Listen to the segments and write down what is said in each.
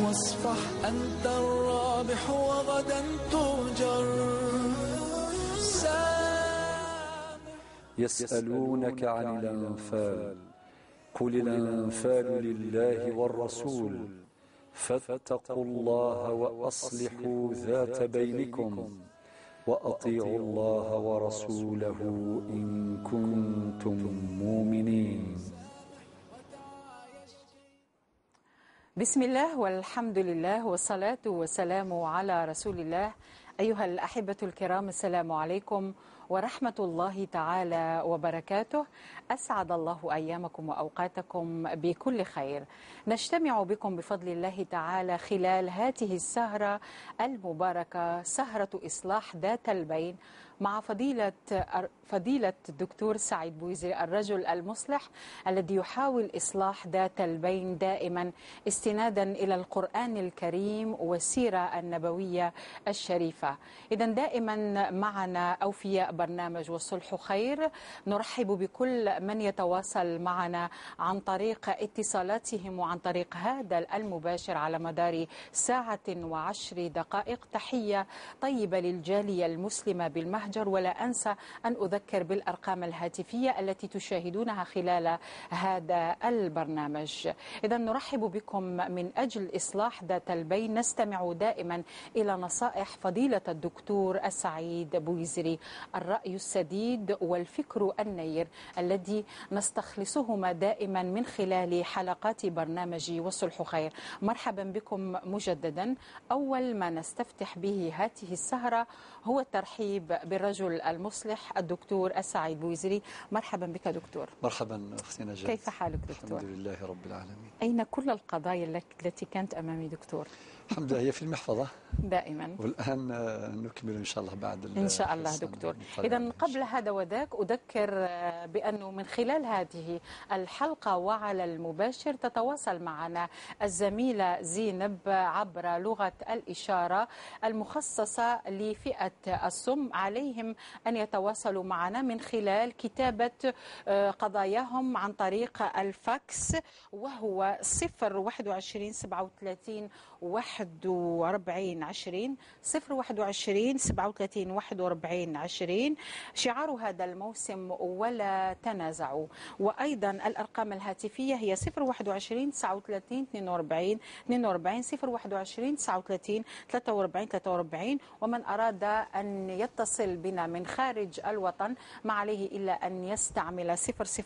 واصفح أنت الرابح وغدا تؤجر. يسألونك عن الأنفال قل الأنفال لله والرسول فاتقوا الله وأصلحوا ذات بينكم وأطيعوا الله ورسوله إن كنتم مؤمنين. بسم الله والحمد لله والصلاة والسلام على رسول الله. أيها الأحبة الكرام، السلام عليكم ورحمة الله تعالى وبركاته. أسعد الله أيامكم وأوقاتكم بكل خير. نجتمع بكم بفضل الله تعالى خلال هذه السهرة المباركة، سهرة إصلاح ذات البين، مع فضيلة الدكتور سعيد بويزري، الرجل المصلح الذي يحاول إصلاح ذات البين دائما استنادا إلى القرآن الكريم والسيرة النبوية الشريفة. إذن دائما معنا أوفياء برنامج والصلح خير. نرحب بكل من يتواصل معنا عن طريق اتصالاتهم وعن طريق هذا المباشر على مدار ساعة و10 دقائق. تحية طيبة للجالية المسلمة بالمهجر، ولا أنسى أن أذكر بالأرقام الهاتفية التي تشاهدونها خلال هذا البرنامج. إذا نرحب بكم من أجل إصلاح ذات البين. نستمع دائما إلى نصائح فضيلة الدكتور السعيد بويزري، الرأي السديد والفكر النير الذي نستخلصهما دائما من خلال حلقات برنامج والصلح خير. مرحبا بكم مجددا. أول ما نستفتح به هذه السهرة هو الترحيب بالرجل المصلح الدكتور السعيد بويزري. مرحبا بك دكتور. مرحبا أختي نجاة. كيف حالك دكتور؟ الحمد لله رب العالمين. أين كل القضايا التي كانت أمامي دكتور؟ الحمد لله هي في المحفظة دائما، والآن نكمل إن شاء الله بعد إن شاء الله دكتور. إذا قبل هذا وذاك أذكر بأنه من خلال هذه الحلقة وعلى المباشر تتواصل معنا الزميلة زينب عبر لغة الإشارة المخصصة لفئة الصم. عليهم أن يتواصلوا معنا من خلال كتابة قضاياهم عن طريق الفاكس، وهو 021 37 41 20 021 37 41 20. شعار هذا الموسم ولا تنازعوا. وأيضا الأرقام الهاتفية هي 021 39 42 42 021 39 43 43. ومن أراد أن يتصل بنا من خارج الوطن ما عليه إلا أن يستعمل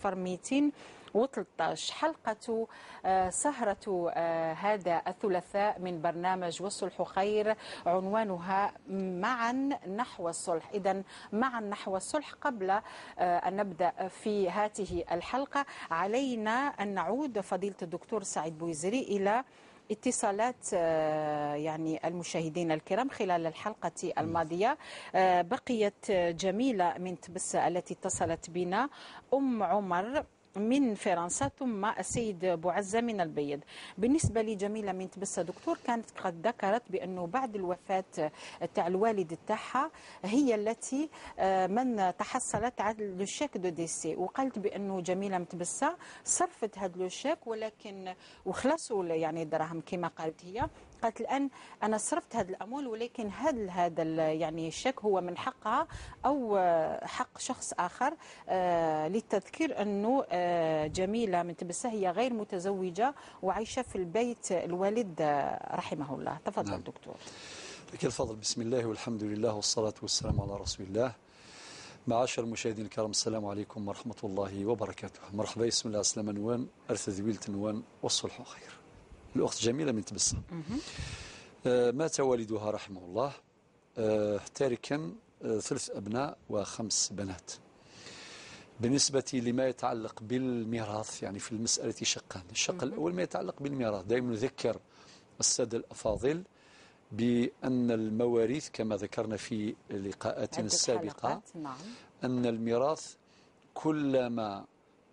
00213. حلقة سهرة هذا الثلاثاء من برنامج والصلح خير عنوانها معا نحو الصلح. إذن معا نحو الصلح. قبل أن نبدأ في هذه الحلقة علينا أن نعود فضيلة الدكتور سعيد بويزري إلى اتصالات يعني المشاهدين الكرام خلال الحلقة الماضية. بقيت جميلة من تبسة التي اتصلت بنا، أم عمر من فرنسا، ثم السيد بوعزة من البيض. بالنسبة لجميلة من تبسة دكتور، كانت قد ذكرت بأنه بعد الوفاة تاع الوالد تاعها هي التي من تحصلت على لو شيك دو ديسي، وقالت بأنه جميلة من تبسة صرفت هذا لو شيك ولكن وخلصوا يعني الدراهم كما قالت هي. قالت الآن أنا صرفت هذه الأموال، ولكن هل هذا يعني الشيك هو من حقها أو حق شخص آخر؟ للتذكير أنه جميلة من تبسة هي غير متزوجة وعايشة في البيت الوالد رحمه الله. تفضل. نعم. دكتور. لك الفضل. بسم الله والحمد لله والصلاة والسلام على رسول الله. معاشر المشاهدين الكرام، السلام عليكم ورحمة الله وبركاته. مرحبا. بسم الله السلام نوان أرث ذويل تنوان والصلح خير. الأخت جميلة من تبسة مات والدها رحمه الله تاركا 3 أبناء و5 بنات. بالنسبة لما يتعلق بالميراث، يعني في المسألة شقان. الشق الأول ما يتعلق بالميراث. دائما نذكر السادة الأفاضل بأن المواريث كما ذكرنا في لقاءاتنا السابقة، نعم، أن الميراث كلما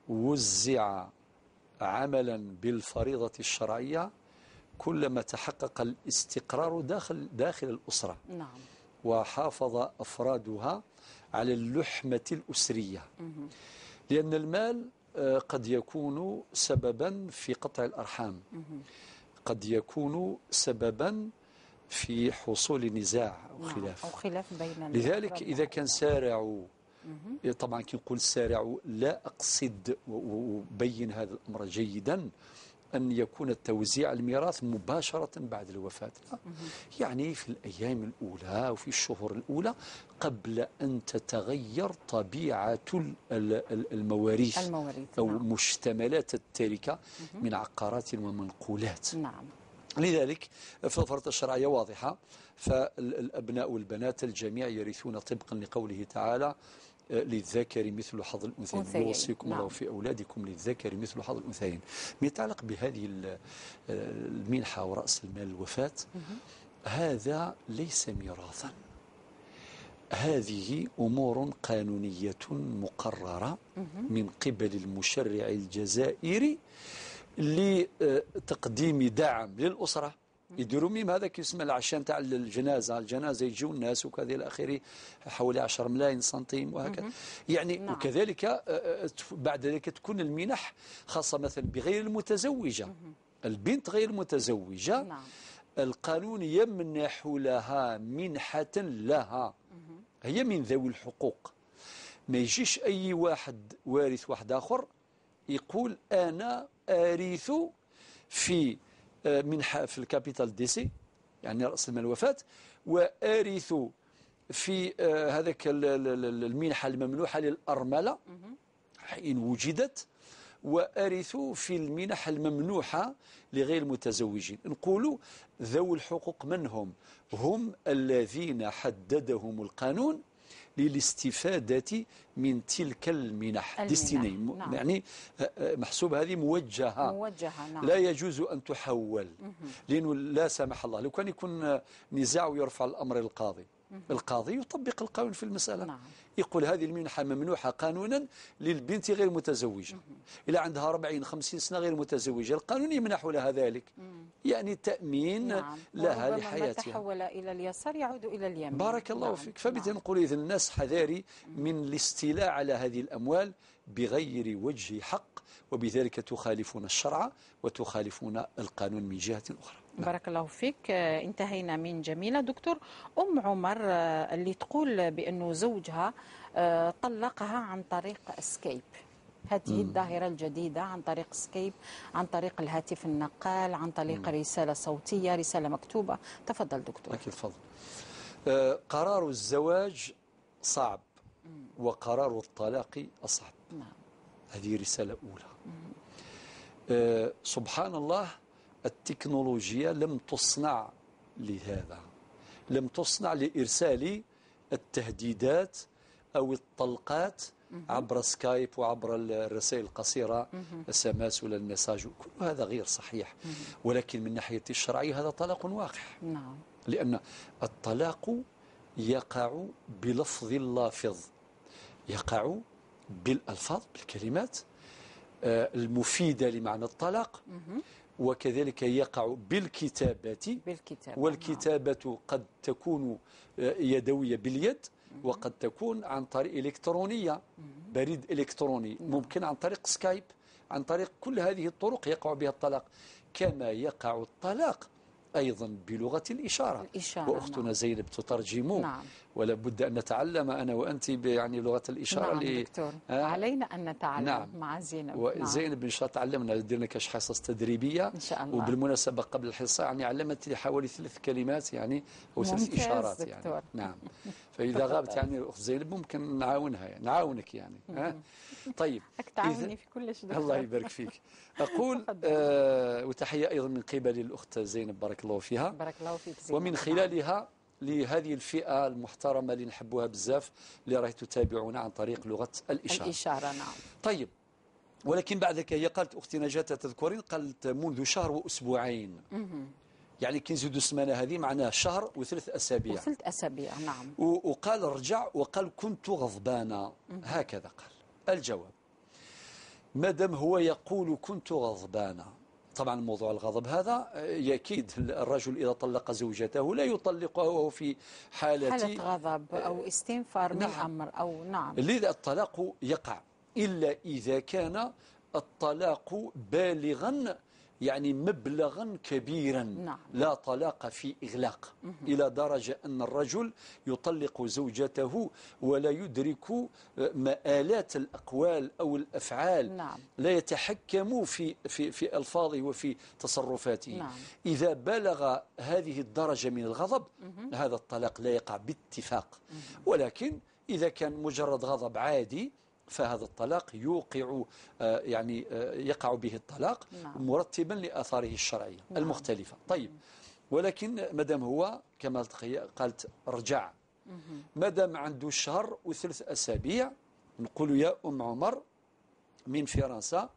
وزع عملا بالفريضة الشرعية كلما تحقق الاستقرار داخل الأسرة. نعم. وحافظ أفرادها على اللحمة الأسرية، لأن المال قد يكون سببا في قطع الأرحام، قد يكون سببا في حصول نزاع أو خلاف، أو خلاف بين لذلك إذا كان سارعوا، طبعا كي نقول سارعوا لا أقصد وبين هذا الأمر جيدا أن يكون توزيع الميراث مباشرة بعد الوفاة، يعني في الأيام الأولى وفي الشهور الأولى قبل أن تتغير طبيعة المواريث أو مشتملات التركة من عقارات ومنقولات. نعم. لذلك فالفرض الشرعية واضحة، فالأبناء والبنات الجميع يرثون طبقا لقوله تعالى للذكر مثل حظ الأنثيين، يوصيكم الله في أولادكم للذكر مثل حظ الأنثيين. ما يتعلق بهذه المنحة ورأس المال الوفاة، هذا ليس ميراثا، هذه أمور قانونية مقررة من قبل المشرع الجزائري لتقديم دعم للأسرة. يديروا ميم هذا كيسمى العشاء تاع الجنازة يجوا الناس وكذا إلى آخره، حوالي 10 ملايين سنتيم وهكذا يعني. نعم. وكذلك بعد ذلك تكون المنح خاصة مثلا بغير المتزوجة، البنت غير المتزوجة. نعم. القانون يمنح لها منحة لها، هي من ذوي الحقوق. ما يجيش أي واحد وارث واحد آخر يقول أنا أرث في منحة في الكابيتال ديسي يعني رأس المال الوفاة، وأرث في هذاك المنحة الممنوحة للأرملة إن وجدت، وأرث في المنح الممنوحة لغير المتزوجين. نقولوا ذوي الحقوق من هم؟ هم الذين حددهم القانون للاستفادة من تلك المنح ديستيني. نعم. يعني محسوب هذه موجهة. نعم. لا يجوز أن تحول، لأنه لا سمح الله لو كان يكون نزاع ويرفع الأمر للقاضي، القاضي يطبق القانون في المسألة. نعم. يقول هذه المنحة ممنوحة قانونا للبنت غير متزوجة، إلى عندها 40-50 سنة غير متزوجة، القانون يمنح لها ذلك، يعني تأمين. نعم. لها لحياتها. ما تحول إلى اليسار يعود إلى اليمين. بارك الله. نعم. فيك. فبالتالي نقول إذن الناس حذاري من الاستيلاء على هذه الأموال بغير وجه حق، وبذلك تخالفون الشرع وتخالفون القانون من جهة أخرى. بارك الله فيك. انتهينا من جميلة. دكتور، أم عمر اللي تقول بأنه زوجها طلقها عن طريق سكايب، هذه الظاهرة الجديدة، عن طريق سكايب، عن طريق الهاتف النقال، عن طريق رسالة صوتية، رسالة مكتوبة. تفضل دكتور. أكيد تفضل. قرار الزواج صعب وقرار الطلاق أصعب. نعم. هذه رسالة أولى. سبحان الله، التكنولوجيا لم تصنع لهذا، لم تصنع لإرسال التهديدات أو الطلقات عبر سكايب وعبر الرسائل القصيرة، SMS ولا المساج، كل هذا غير صحيح. ولكن من ناحية الشرعية هذا طلاق واقع. نعم. لأن الطلاق يقع بلفظ اللافظ، يقع بالألفاظ بالكلمات المفيدة لمعنى الطلاق، وكذلك يقع بالكتابة. والكتابة قد تكون يدوية باليد، وقد تكون عن طريق إلكترونية، بريد إلكتروني، ممكن عن طريق سكايب، عن طريق كل هذه الطرق يقع بها الطلاق. كما يقع الطلاق أيضا بلغة الإشارة. وأختنا نعم. زينب تترجم. نعم. ولا بد أن نتعلم أنا وأنت يعني لغة الإشارة. نعم دكتور. علينا أن نتعلم. نعم. مع زينب. وزينب إن شاء الله تعلمنا، درنا كاش حصص تدريبية إن شاء الله. وبالمناسبة قبل الحصة يعني علمت لي حوالي 3 كلمات يعني أو 3 إشارات دكتور. يعني نعم. فإذا غابت يعني أخت زينب ممكن نعاونها يعني. نعاونك يعني. طيب. تعاوني في كل شيء. الله يبارك فيك. أقول وتحية أيضا من قبل الأخت زينب بارك الله فيها. بارك الله فيك زينب. ومن خلالها لهذه الفئة المحترمة اللي نحبوها بزاف، اللي راهي تتابعونا عن طريق لغة الإشارة. نعم. طيب، ولكن بعد ذلك هي قالت أختي نجاة تذكرين، قالت منذ شهر وأسبوعين. يعني كي نزيدوا السمانة هذه معناها شهر و3 أسابيع. و3 أسابيع نعم. وقال رجع وقال كنت غضبانا. هكذا قال. الجواب، مادام هو يقول كنت غضبانا، طبعا موضوع الغضب هذا أكيد الرجل إذا طلق زوجته لا يطلقها وهو في حالة غضب أو استنفار من أمر أو نعم. لذا الطلاق يقع إلا إذا كان الطلاق بالغا يعني مبلغا كبيرا. نعم. لا طلاق في إغلاق، إلى درجة أن الرجل يطلق زوجته ولا يدرك مآلات الأقوال أو الأفعال. نعم. لا يتحكم في ألفاظه وفي تصرفاته. نعم. إذا بلغ هذه الدرجة من الغضب هذا الطلاق لا يقع باتفاق. ولكن إذا كان مجرد غضب عادي فهذا الطلاق يقع به الطلاق. نعم. مرتبا لآثاره الشرعية. نعم. المختلفة. طيب، ولكن مادام هو كما قالت رجع، مادام عنده شهر و3 أسابيع، نقول يا أم عمر من فرنسا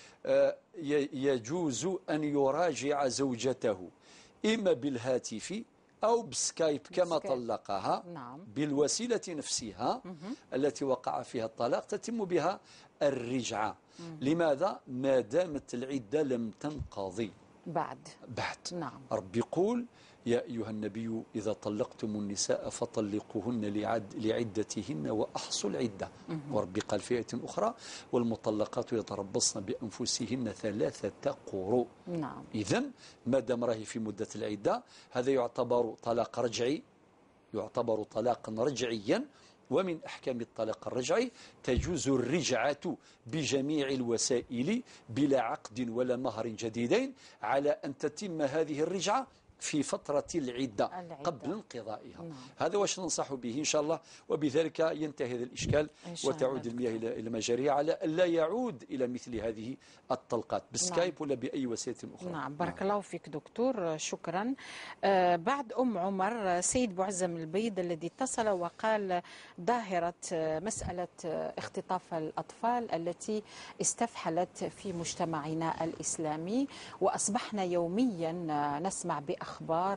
يجوز أن يراجع زوجته إما بالهاتف أو بسكايب كما طلقها. نعم. بالوسيلة نفسها التي وقع فيها الطلاق تتم بها الرجعة. لماذا؟ ما دامت العدة لم تنقضي بعد. نعم. ربي يقول يا أيها النبي إذا طلقتم النساء فطلقوهن لعدتهن وأحصوا العدة. وربي قال في آية أخرى والمطلقات يتربصن بأنفسهن 3 قروء. نعم. إذن ما دام راهي في مدة العدة هذا يعتبر طلاق رجعي، يعتبر طلاقا رجعيا. ومن أحكام الطلاق الرجعي تجوز الرجعة بجميع الوسائل بلا عقد ولا مهر جديدين، على أن تتم هذه الرجعة في فترة العدة قبل انقضائها. نعم. هذا واش ننصح به إن شاء الله، وبذلك ينتهي هذا الإشكال وتعود المياه إلى مجاريها، على أن لا يعود إلى مثل هذه الطلقات بسكايب. نعم. ولا بأي وسيلة أخرى. نعم. بارك الله فيك دكتور، شكرا. بعد أم عمر سيد بوعزم البيض الذي اتصل وقال ظاهرة مسألة اختطاف الأطفال التي استفحلت في مجتمعنا الإسلامي، وأصبحنا يوميا نسمع بأخبار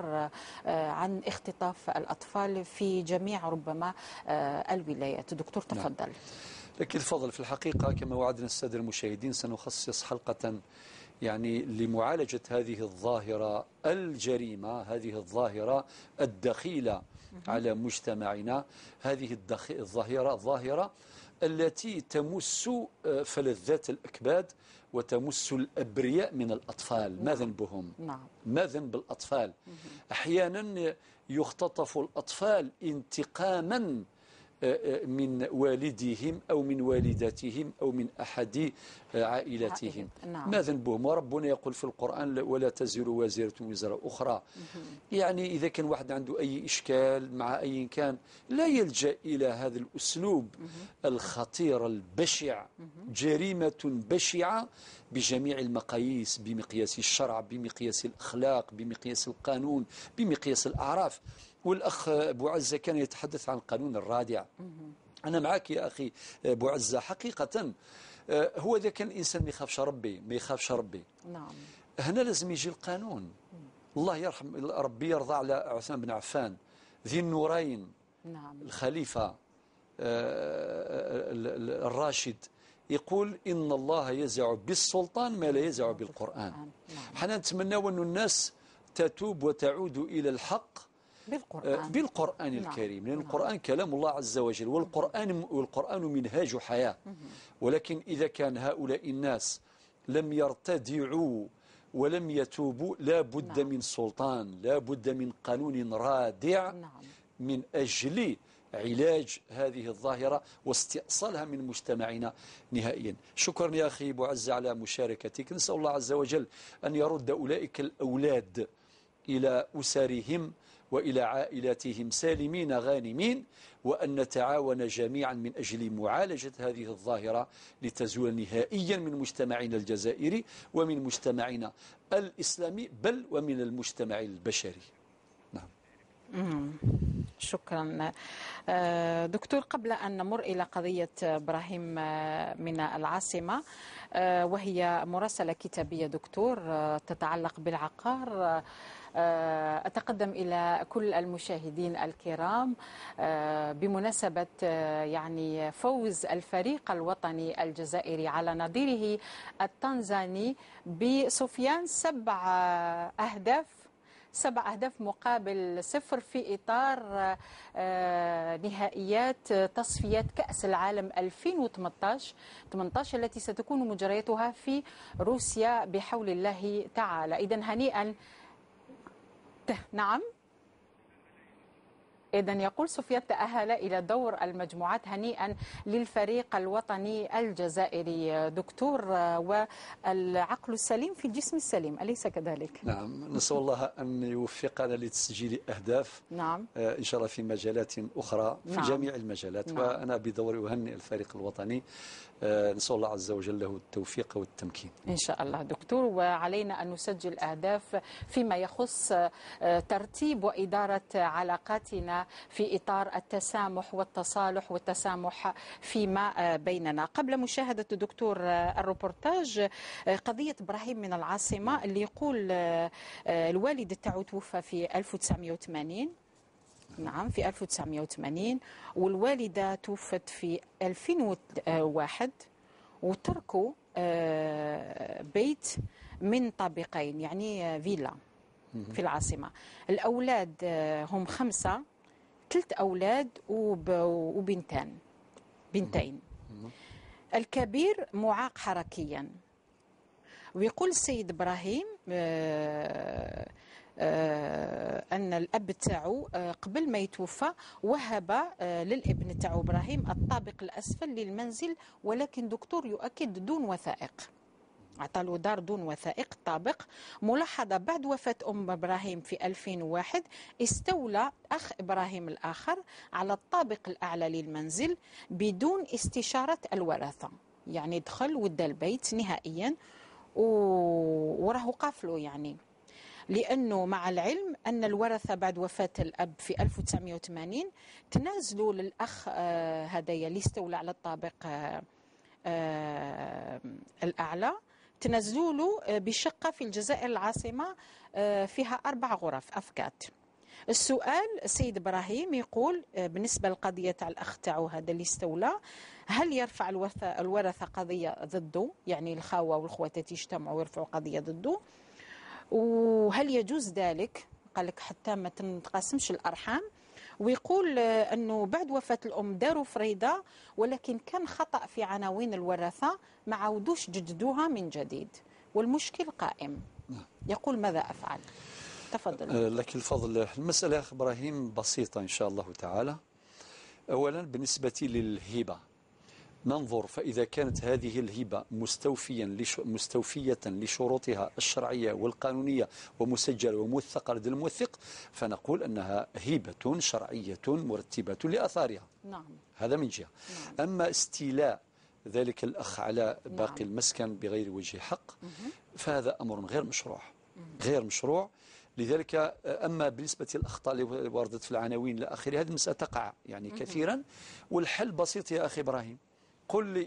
عن اختطاف الأطفال في جميع ربما الولايات. دكتور تفضل. نعم. لكن تفضل. في الحقيقة كما وعدنا السادة المشاهدين سنخصص حلقة لمعالجة هذه الظاهرة الجريمة، هذه الظاهرة الدخيلة على مجتمعنا، هذه الظاهرة التي تمس فلذات الأكباد وتمس الأبرياء من الأطفال. ما ذنبهم؟ ما ذنب الأطفال؟ أحيانا يختطف الأطفال انتقاما من والديهم أو من والداتهم أو من أحد عائلتهم. ما ذنبهم؟ وربنا يقول في القرآن ولا تزر وازرة وزر أخرى. يعني إذا كان واحد عنده أي إشكال مع أي كان لا يلجأ إلى هذا الأسلوب الخطير البشع. جريمة بشعة بجميع المقاييس، بمقياس الشرع، بمقياس الأخلاق، بمقياس القانون، بمقياس الأعراف. والأخ بوعزة كان يتحدث عن القانون الرادع. أنا معك يا أخي بوعزة حقيقة. هو إذا كان الإنسان ما يخافش ربي. نعم. هنا لازم يجي القانون. الله يرحم ربي يرضى على عثمان بن عفان ذي النورين. نعم. الخليفة الراشد يقول إن الله يزع بالسلطان ما لا يزع بالقرآن. نعم. حنا نتمنى أن الناس تتوب وتعود إلى الحق بالقرآن الكريم. لأن القرآن كلام الله عز وجل، والقرآن منهاج حياة. ولكن إذا كان هؤلاء الناس لم يرتدعوا ولم يتوبوا لا بد من سلطان، لا بد من قانون رادع من أجل علاج هذه الظاهرة واستئصالها من مجتمعنا نهائيا. شكرا يا أخي بوعزة على مشاركتك. نسأل الله عز وجل أن يرد أولئك الأولاد إلى أسرهم وإلى عائلاتهم سالمين غانمين، وأن نتعاون جميعا من أجل معالجة هذه الظاهرة لتزول نهائيا من مجتمعنا الجزائري ومن مجتمعنا الإسلامي بل ومن المجتمع البشري. نعم. شكرا دكتور. قبل أن نمر إلى قضية إبراهيم من العاصمة، وهي مراسلة كتابية دكتور تتعلق بالعقار، أتقدم إلى كل المشاهدين الكرام بمناسبة يعني فوز الفريق الوطني الجزائري على نظيره التنزاني بسفيان 7 أهداف 7 أهداف مقابل 0 في إطار نهائيات تصفيات كأس العالم 2018 التي ستكون مجرياتها في روسيا بحول الله تعالى. إذن هنيئا. نعم، إذن يقول سفيان تأهل إلى دور المجموعات. هنيئا للفريق الوطني الجزائري دكتور. والعقل السليم في الجسم السليم، أليس كذلك؟ نعم، نسأل الله أن يوفقنا لتسجيل أهداف. نعم. إن شاء الله في مجالات أخرى، في نعم. جميع المجالات. نعم. وأنا بدوري أهنئ الفريق الوطني. نسأل الله عز وجل له التوفيق والتمكين إن شاء الله دكتور. وعلينا أن نسجل أهداف فيما يخص ترتيب وإدارة علاقاتنا في إطار التسامح والتصالح والتسامح فيما بيننا. قبل مشاهدة الدكتور الروبورتاج، قضية إبراهيم من العاصمة اللي يقول الوالد تاعو توفى في 1980. نعم، في 1980، والوالدة توفت في 2001، وتركوا بيت من طابقين، يعني فيلا في العاصمة. الأولاد هم 5، 3 أولاد وبنتين. الكبير معاق حركيا. ويقول السيد إبراهيم أن الأب تاعو قبل ما يتوفى وهب للابن تاعو إبراهيم الطابق الأسفل للمنزل، ولكن دكتور يؤكد دون وثائق. أعطاله دار دون وثائق طابق. ملاحظة: بعد وفاة أم إبراهيم في 2001 استولى أخ إبراهيم الآخر على الطابق الأعلى للمنزل بدون استشارة الورثة، يعني دخل ودى البيت نهائيا وراه قافله، يعني لأنه مع العلم أن الورثة بعد وفاة الأب في 1980 تنازلوا للأخ هدايا اللي استولى على الطابق الأعلى، تنزلوا له بشقة في الجزائر العاصمة فيها 4 غرف أفكات. السؤال: السيد إبراهيم يقول بالنسبة للقضية تاع الأخ تاعو هذا اللي استولى، هل يرفع الورثة قضية ضده؟ يعني الخاوة والخواتات يجتمعوا ويرفعوا قضية ضده، وهل يجوز ذلك؟ قال لك حتى ما تنقسمش الأرحام. ويقول أنه بعد وفاة الأم داروا فريضة، ولكن كان خطأ في عناوين الورثة، ما عودوش جددوها من جديد، والمشكل قائم. يقول ماذا أفعل؟ تفضل. لك الفضل. المسألة أخ إبراهيم بسيطة إن شاء الله تعالى. أولا بالنسبة للهبة ننظر، فإذا كانت هذه الهبة مستوفية لشروطها الشرعية والقانونية ومسجلة وموثقة لدى الموثق، فنقول أنها هبة شرعية مرتبة لأثارها. نعم. هذا من جهة. نعم. أما استيلاء ذلك الأخ على باقي المسكن بغير وجه حق فهذا أمر غير مشروع. غير مشروع. لذلك أما بالنسبة للأخطاء اللي وردت في العناوين إلى آخره، هذه المسألة تقع يعني كثيرا، والحل بسيط يا أخي إبراهيم. قل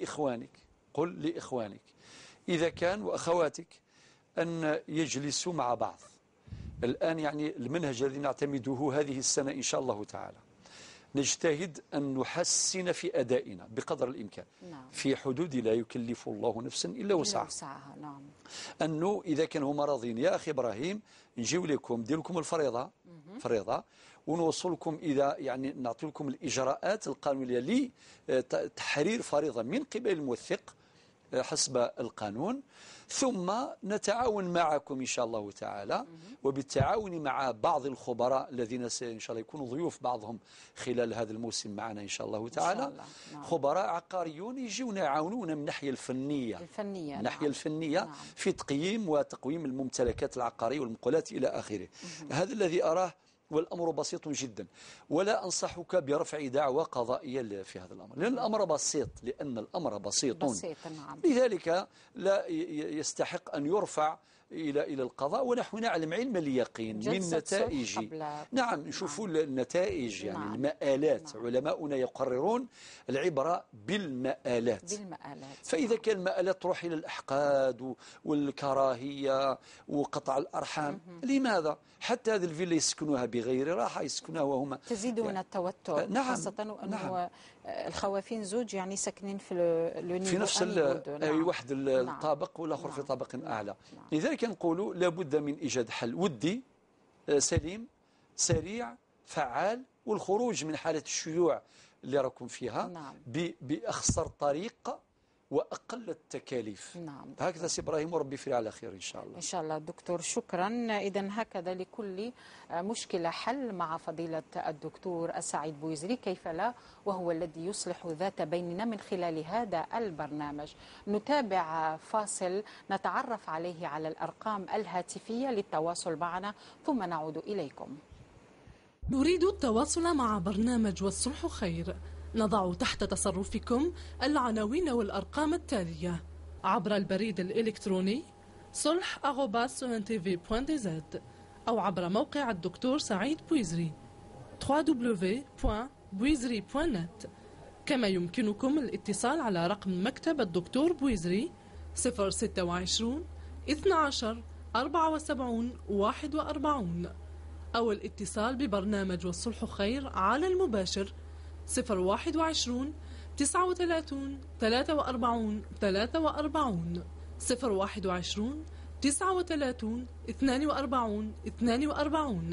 لإخوانك إذا كان وأخواتك أن يجلسوا مع بعض الآن. يعني المنهج الذي نعتمده هذه السنة إن شاء الله تعالى نجتهد أن نحسن في أدائنا بقدر الإمكان. نعم. في حدود لا يكلف الله نفسا إلا وسعها. نعم. أنه إذا كانوا راضين يا أخي إبراهيم نجيو لكم ندير لكم فريضة ونوصلكم إذا يعني نعطي لكم الإجراءات القانونية لتحرير فريضة من قبل الموثق حسب القانون، ثم نتعاون معكم إن شاء الله تعالى، وبالتعاون مع بعض الخبراء الذين إن شاء الله يكونوا ضيوف بعضهم خلال هذا الموسم معنا إن شاء الله تعالى. إن شاء الله. نعم. خبراء عقاريون يجيونا يعاونونا من الناحية الفنية. نعم. الفنية. نعم. في تقييم وتقويم الممتلكات العقارية والمقولات إلى آخره. هذا الذي أراه، والأمر بسيط جدا، ولا أنصحك برفع دعوى قضائية في هذا الأمر، لأن الأمر بسيط، بسيط. نعم. لذلك لا يستحق أن يرفع إلى القضاء، ونحن نعلم علم اليقين من نتائج. نعم، نشوفوا النتائج يعني. نعم. المآلات. نعم. علماؤنا يقررون العبرة بالمآلات. فإذا كان المآلات تروح إلى الأحقاد والكراهية وقطع الأرحام، لماذا؟ حتى هذه الفيلا يسكنوها بغير راحة، يسكنوها وهم تزيدون يعني التوتر. نعم. خاصة أنه الخوافين زوج يعني ساكنين في نفس واحد الطابق والآخر في طابق أعلى. لذلك نقولوا لابد من إيجاد حل ودي سليم سريع فعال، والخروج من حالة الشيوع اللي راكم فيها نعم. بأخسر طريقة وأقل التكاليف. نعم. هكذا سي إبراهيم، وربي يفري على خير إن شاء الله. إن شاء الله دكتور، شكرا. إذن هكذا لكل مشكلة حل مع فضيلة الدكتور السعيد بويزري، كيف لا، وهو الذي يصلح ذات بيننا من خلال هذا البرنامج. نتابع فاصل نتعرف عليه على الأرقام الهاتفية للتواصل معنا، ثم نعود إليكم. نريد التواصل مع برنامج والصلح خير. نضع تحت تصرفكم العناوين والأرقام التالية عبر البريد الإلكتروني صلح@suntv.dz أو عبر موقع الدكتور سعيد بويزري www.buizri.net. كما يمكنكم الاتصال على رقم مكتب الدكتور بويزري 026 12 74 41، أو الاتصال ببرنامج والصلح خير على المباشر 021 39 43 43 021 39 42 42.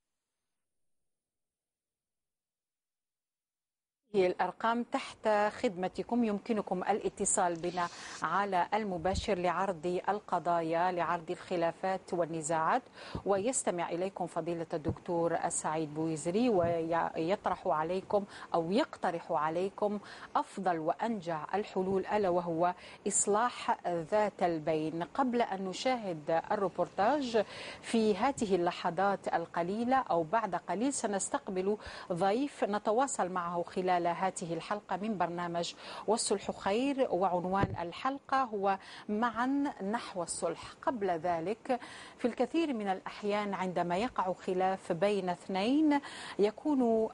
هي الأرقام تحت خدمتكم، يمكنكم الاتصال بنا على المباشر لعرض القضايا، لعرض الخلافات والنزاعات، ويستمع إليكم فضيلة الدكتور السعيد بويزري ويطرح عليكم أو يقترح عليكم أفضل وأنجع الحلول، ألا وهو إصلاح ذات البين. قبل أن نشاهد الروبورتاج في هذه اللحظات القليلة أو بعد قليل سنستقبل ضيف نتواصل معه خلال هذه الحلقة من برنامج والصلح خير، وعنوان الحلقة هو معا نحو الصلح. قبل ذلك في الكثير من الأحيان عندما يقع خلاف بين اثنين يكون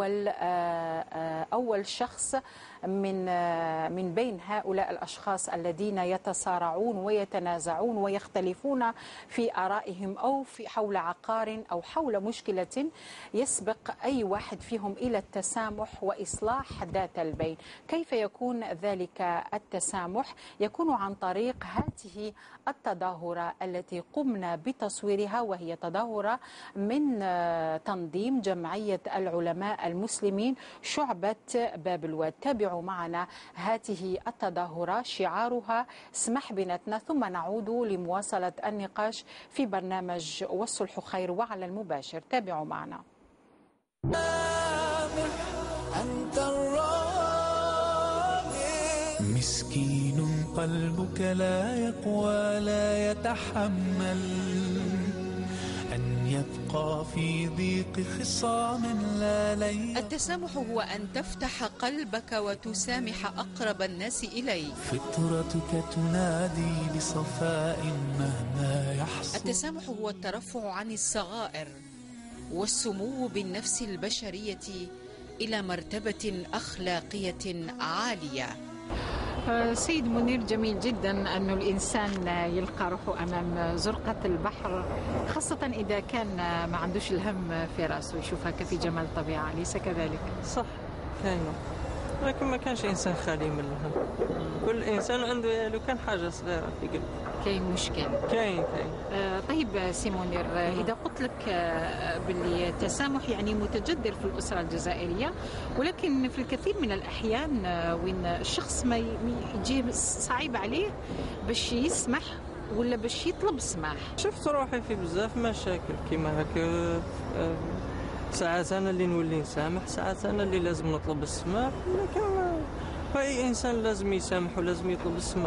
أول شخص من بين هؤلاء الأشخاص الذين يتصارعون ويتنازعون ويختلفون في آرائهم أو في حول عقار أو حول مشكلة، يسبق أي واحد فيهم إلى التسامح وإصلاح ذات البين. كيف يكون ذلك التسامح؟ يكون عن طريق هذه التظاهرة التي قمنا بتصويرها، وهي تظاهرة من تنظيم جمعية العلماء المسلمين شعبة باب الواد. تابعوا معنا هذه التظاهرة، شعارها اسمح بنتنا، ثم نعود لمواصلة النقاش في برنامج والصلح خير وعلى المباشر. تابعوا معنا. أنت الراضي مسكين قلبك لا يقوى لا يتحمل أن يبقى في ضيق خصام لا ليل. التسامح هو أن تفتح قلبك وتسامح أقرب الناس إليك. فطرتك تنادي بصفاء مهما يحصل. التسامح هو الترفع عن الصغائر والسمو بالنفس البشرية إلى مرتبة أخلاقية عالية. سيد منير، جميل جدا أن الإنسان يلقى روحه أمام زرقة البحر، خاصة إذا كان ما عندوش الهم في رأسه، يشوف هكا في جمال الطبيعة، أليس كذلك؟ صح، كاينة، لكن ما كانش إنسان خالي من الهم. كل إنسان عنده لو كان حاجة صغيرة في قلبه كاين مشكل. كاين. طيب سي منير، إذا قلت لك باللي التسامح يعني متجذر في الأسرة الجزائرية، ولكن في الكثير من الأحيان وين الشخص ما يجي صعيب عليه باش يسمح ولا باش يطلب السماح. شفت روحي في بزاف مشاكل كيما هكا، ساعات أنا اللي نولي نسامح، ساعات أنا اللي لازم نطلب السماح، لكن أي إنسان لازم يسامح ولازم يطلب السماح.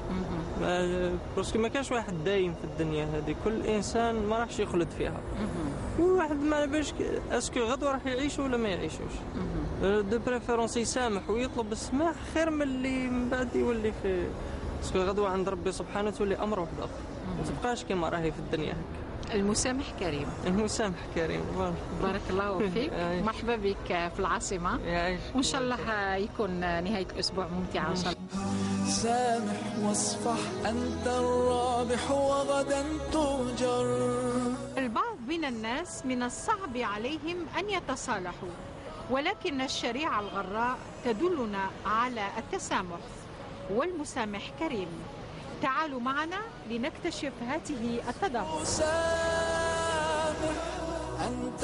باسكو ما كانش واحد دايم في الدنيا هذه، كل إنسان ما راحش يخلد فيها. كل واحد ما باش اسكو غدوة راح يعيش ولا ما يعيشوش. دو بريفيرونس يسامح ويطلب السماح خير من اللي من بعد يولي في، باسكو غدوة عند ربي سبحانه تولي أمر واحد آخر، ما تبقاش كما راهي في الدنيا هكا. المسامح كريم. المسامح كريم. بارك الله فيك. مرحبا بك في العاصمة، وإن شاء الله يكون نهاية الأسبوع ممتعة إن شاء الله. سامح واصفح أنت الرابح وغدا تؤجر. البعض من الناس من الصعب عليهم أن يتصالحوا، ولكن الشريعة الغراء تدلنا على التسامح، والمسامح كريم. تعالوا معنا لنكتشف هذه التظاهرة. سامح أنت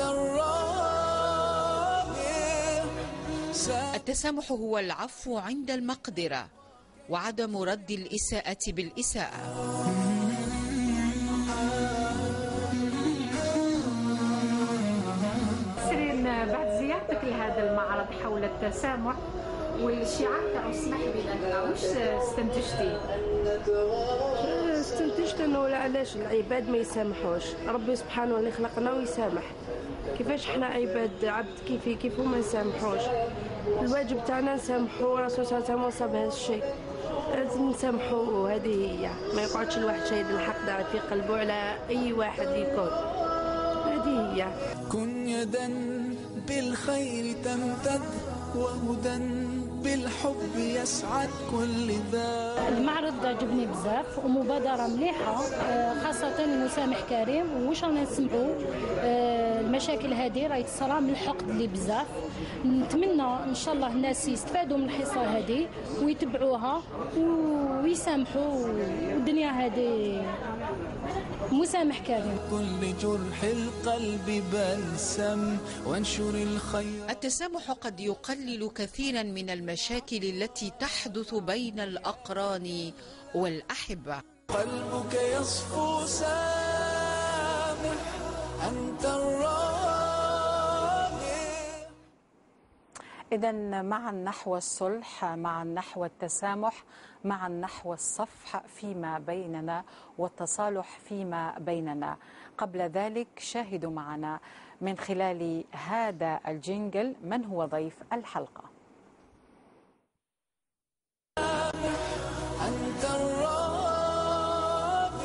الرابع. التسامح هو العفو عند المقدرة وعدم رد الإساءة بالإساءة. سيرين، بعد زيارتك لهذا المعرض حول التسامح والشعار تاعو السماح بيناتنا، واش استنتجتي؟ استنتجت انه علاش العباد ما يسامحوش، ربي سبحانه اللي خلقنا ويسامح. كيفاش احنا عباد عبد كيف وما نسامحوش؟ الواجب تاعنا نسامحوا. الرسول صلى الله عليه وسلم وصى بهذا الشيء، لازم نسامحوا. هذه هي، ما يقعدش الواحد شايل الحقد في قلبه على اي واحد يكون. هذه هي. كن يدا بالخير تمتد وهدى بالحب يسعد كل ذا. المعرض عجبني بزاف ومبادرة مليحة، خاصة المسامح كريم. وش رانا نسمعوا المشاكل هذه راهي تصرى من الحقد اللي بزاف. نتمنى ان شاء الله الناس يستفادوا من الحصة هذه ويتبعوها ويسامحوا، والدنيا هذه مسامح كريم. كل جرح القلب بلسم وانشر الخير. التسامح قد يقلل كثيرا من المشاكل التي تحدث بين الأقران والأحبة. قلبك يصفو سامح أنت الرابع. إذن معا نحو الصلح، معا نحو التسامح، معا نحو الصفح فيما بيننا والتصالح فيما بيننا. قبل ذلك شاهدوا معنا من خلال هذا الجينجل من هو ضيف الحلقة. أنت الرابع.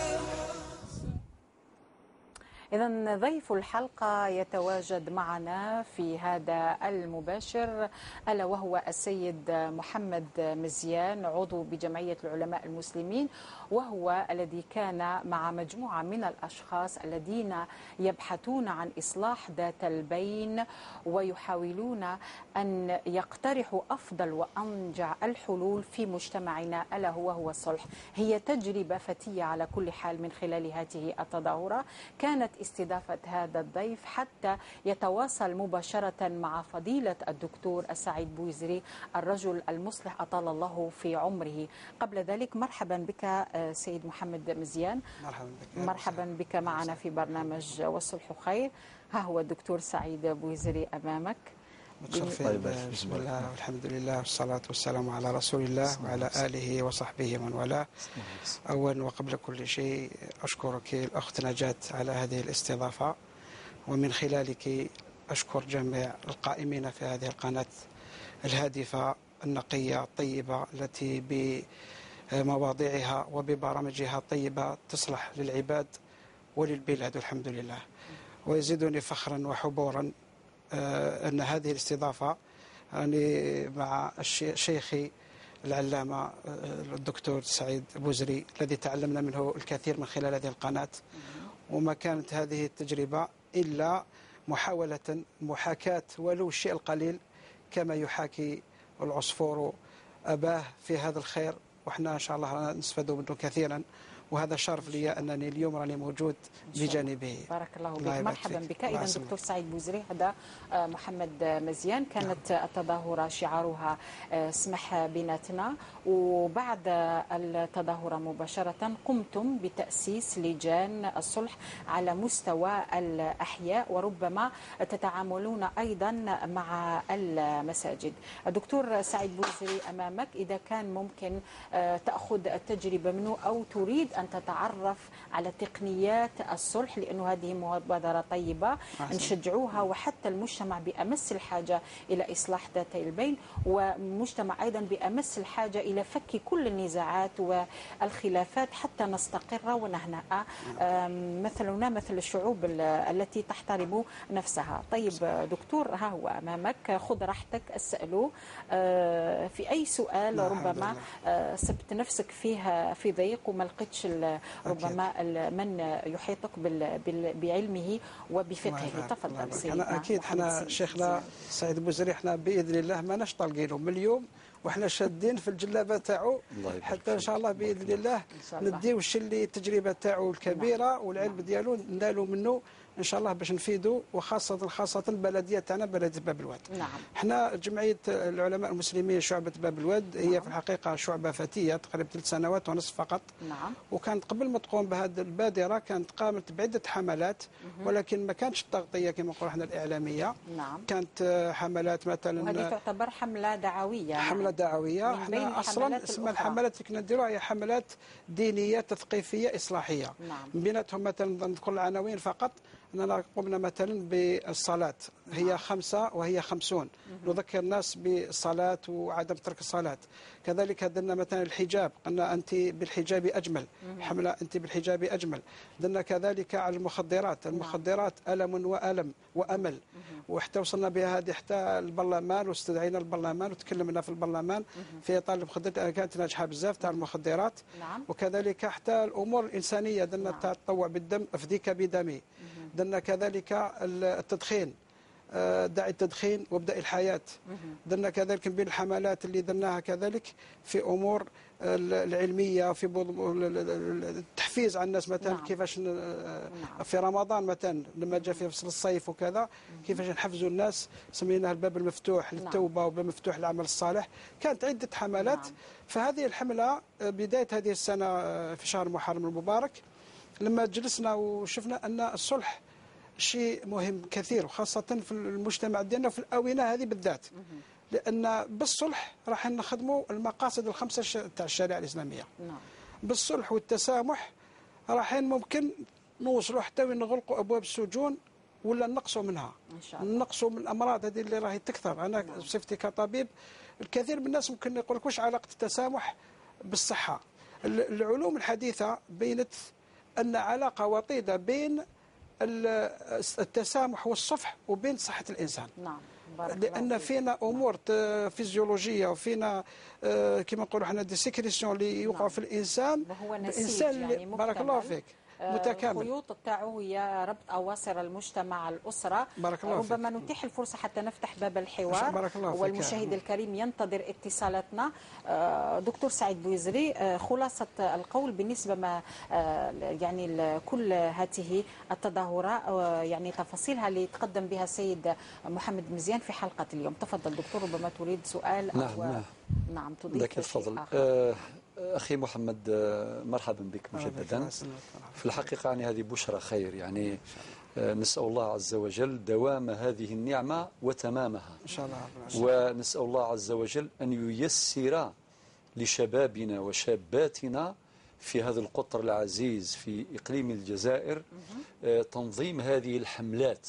إذن ضيف الحلقة يتواجد معنا في هذا المباشر، ألا وهو السيد محمد مزيان، عضو بجمعية العلماء المسلمين، وهو الذي كان مع مجموعة من الأشخاص الذين يبحثون عن إصلاح ذات البين ويحاولون أن يقترحوا أفضل وأنجع الحلول في مجتمعنا، ألا هو الصلح. هي تجربة فتية على كل حال. من خلال هذه التظاهرة كانت استضافة هذا الضيف حتى يتواصل مباشرة مع فضيلة الدكتور السعيد بويزري، الرجل المصلح أطال الله في عمره. قبل ذلك مرحبا بك سيد محمد مزيان. مرحبا بك معنا في برنامج والصلح خير. ها هو الدكتور سعيد بويزري أمامك. متشرفين. بسم الله والحمد لله والصلاة والسلام على رسول الله وعلى آله وصحبه ومن والاه. أولا وقبل كل شيء أشكرك الأخت نجاة على هذه الاستضافة، ومن خلالك أشكر جميع القائمين في هذه القناة الهادفة النقية الطيبة التي بمواضيعها وببرامجها الطيبة تصلح للعباد وللبلاد والحمد لله. ويزيدني فخرا وحبورا أن هذه الاستضافة يعني مع شيخي العلامة الدكتور سعيد بوزري الذي تعلمنا منه الكثير من خلال هذه القناة. وما كانت هذه التجربة إلا محاكاة ولو الشيء القليل كما يحاكي العصفور أباه في هذا الخير، وإحنا إن شاء الله نستفاد منه كثيرا. وهذا شرف لي أنني اليوم راني موجود بجانبه. بارك الله بك. مرحبا بك. إذا دكتور سعيد بوزري، هذا محمد مزيان. كانت التظاهرة شعارها اسمح بيناتنا، وبعد التظاهرة مباشرة قمتم بتأسيس لجان الصلح على مستوى الأحياء، وربما تتعاملون أيضا مع المساجد. الدكتور سعيد بوزري أمامك، إذا كان ممكن تأخذ التجربة منه أو تريد أن تتعرف على تقنيات الصلح، لأنه هذه مبادرة طيبة نشجعوها، وحتى المجتمع بأمس الحاجة إلى إصلاح ذاتي البين، ومجتمع أيضا بأمس الحاجة إلى فك كل النزاعات والخلافات حتى نستقر ونهنأ مثلنا مثل الشعوب التي تحترم نفسها. طيب دكتور، ها هو أمامك، خذ راحتك، اسأله في أي سؤال ربما سبت نفسك فيها في ضيق وما لقيتش ربما من يحيطك بعلمه وبفقهه. تفضل سيدنا. أكيد احنا شيخنا سعيد بوزري احنا بإذن الله ما ناش طالقينه من اليوم، وإحنا شادين في الجلابة تاعو حتى إن شاء الله بإذن الله نديو الشيء اللي التجربة تاعو الكبيرة والعلم ديالو ننالوا منه ان شاء الله باش نفيدوا، وخاصه البلديه تاعنا بلديه باب الواد. نعم. احنا جمعيه العلماء المسلمين شعبه باب الواد هي في الحقيقه شعبه فتيه تقريبا 3 سنوات ونصف فقط. نعم. وكانت قبل ما تقوم بهذه البادره كانت قامت بعده حملات، ولكن ما كانتش التغطيه كما نقولوا احنا الاعلاميه. نعم. كانت حملات مثلا، وهذه تعتبر حمله دعويه. حمله دعويه. احنا اصلا اسم الحملات اللي كنا نديروها هي حملات دينيه تثقيفيه اصلاحيه. نعم. من بيناتهم مثلا نذكر العناوين فقط، اننا قمنا مثلا بالصلاه هي 5 وهي 50، نذكر الناس بالصلاه وعدم ترك الصلاه. كذلك درنا مثلا الحجاب، قلنا انت بالحجاب اجمل، حمله انت بالحجاب اجمل. درنا كذلك على المخدرات، المخدرات الم والم وامل، وحتى وصلنا بها هذه حتى البرلمان، واستدعينا البرلمان وتكلمنا في البرلمان في اطار المخدرات كانت ناجحه بزاف تاع المخدرات. نعم. وكذلك حتى الامور الانسانيه درنا التطوع بالدم، افديك بدمي. درنا كذلك التدخين، دع التدخين وابدأ الحياة. درنا كذلك بين الحملات اللي درناها كذلك في أمور العلمية، في التحفيز على الناس مثلا. نعم. كيفاش في رمضان مثلا لما جاء في فصل الصيف وكذا، كيفاش نحفزوا الناس، سميناها الباب المفتوح للتوبة وباب مفتوح للعمل الصالح. كانت عدة حملات. نعم. فهذه الحملة بداية هذه السنة في شهر محرم المبارك، لما جلسنا وشفنا أن الصلح شيء مهم كثير، وخاصة في المجتمع ديالنا في الآونة هذه بالذات، لأن بالصلح راح نخدموا المقاصد الخمسة تاع الشريعة الإسلامية. بالصلح والتسامح راح ممكن نوصلوا حتى وين نغلقوا أبواب السجون ولا نقصوا منها، نقصوا من الأمراض هذه اللي راهي تكثر. أنا بصفتي كطبيب، الكثير من الناس ممكن يقول لك واش علاقة التسامح بالصحة. العلوم الحديثة بينت أن علاقة وطيدة بين التسامح والصفح وبين صحة الإنسان. نعم. لأن فينا أمور فيزيولوجية، وفينا كما نقولوا احنا دي سيكريسيون اللي يوقعوا في الإنسان. وهو نسيج يعني بارك الله فيك متكامل. الخيوط تاعه هي ربط أواصر المجتمع، الأسرة. ربما نتيح الفرصة حتى نفتح باب الحوار، والمشاهد الكريم ينتظر اتصالاتنا. دكتور سعيد بويزري، خلاصة القول بالنسبة ما يعني كل هذه التظاهرات، يعني تفاصيلها اللي تقدم بها السيد محمد مزيان في حلقة اليوم. تفضل دكتور، ربما تريد سؤال أو نعم تضيف شيء آخر. أخي محمد، مرحبا بك مجددا. في الحقيقة يعني هذه بشرى خير، يعني نسأل الله عز وجل دوام هذه النعمة وتمامها إن شاء الله. ونسأل الله عز وجل أن ييسر لشبابنا وشاباتنا في هذا القطر العزيز في إقليم الجزائر تنظيم هذه الحملات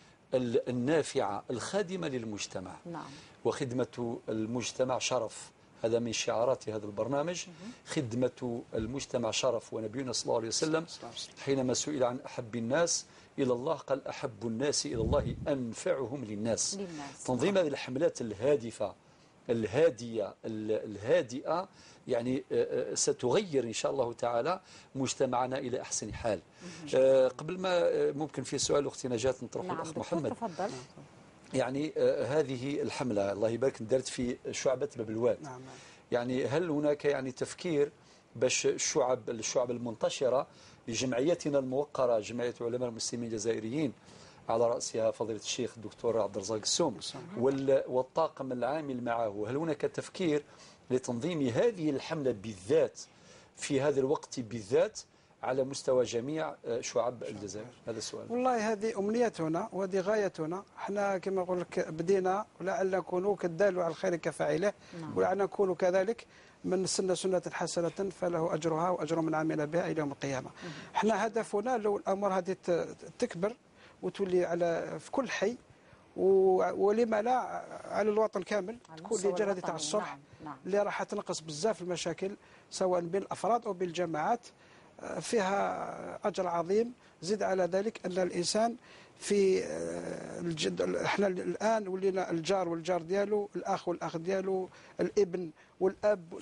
النافعة الخادمة للمجتمع. وخدمة المجتمع شرف، هذا من شعارات هذا البرنامج. خدمة المجتمع شرف. ونبينا صلى الله عليه وسلم حينما سئل عن أحب الناس إلى الله قال أحب الناس إلى الله أنفعهم للناس. تنظيم هذه الحملات الهادفة الهادية الهادئة يعني ستغير إن شاء الله تعالى مجتمعنا إلى أحسن حال. قبل ما ممكن في سؤال أختي نجاة نطرحه الأخ محمد. تفضل. يعني هذه الحملة الله يبارك دارت في شعبة باب الواد. يعني هل هناك يعني تفكير باش الشعب المنتشرة لجمعيتنا الموقرة، جمعية علماء المسلمين الجزائريين على رأسها فضيلة الشيخ الدكتور عبد الرزاق السوم والطاقم العامل معه، هل هناك تفكير لتنظيم هذه الحملة بالذات في هذا الوقت بالذات على مستوى جميع شعب الجزائر؟ هذا السؤال. والله هذه أمنيتنا وهذه غايتنا. احنا كما نقول لك بدينا ولعل نكونوا كالدال على الخير كفاعله، ولعل نكونوا كذلك من سن سنة حسنة فله أجرها وأجر من عمل بها إلى يوم القيامة. احنا هدفنا لو الأمر هذه تكبر وتولي على في كل حي ولما لا على الوطن كامل، تكون لجنة تاع الصلح اللي راح تنقص بزاف المشاكل سواء بين الأفراد أو بالجماعات، فيها أجر عظيم. زد على ذلك أن الإنسان في احنا الآن ولينا الجار والجار ديالو، الأخ والأخ ديالو، الابن والأب.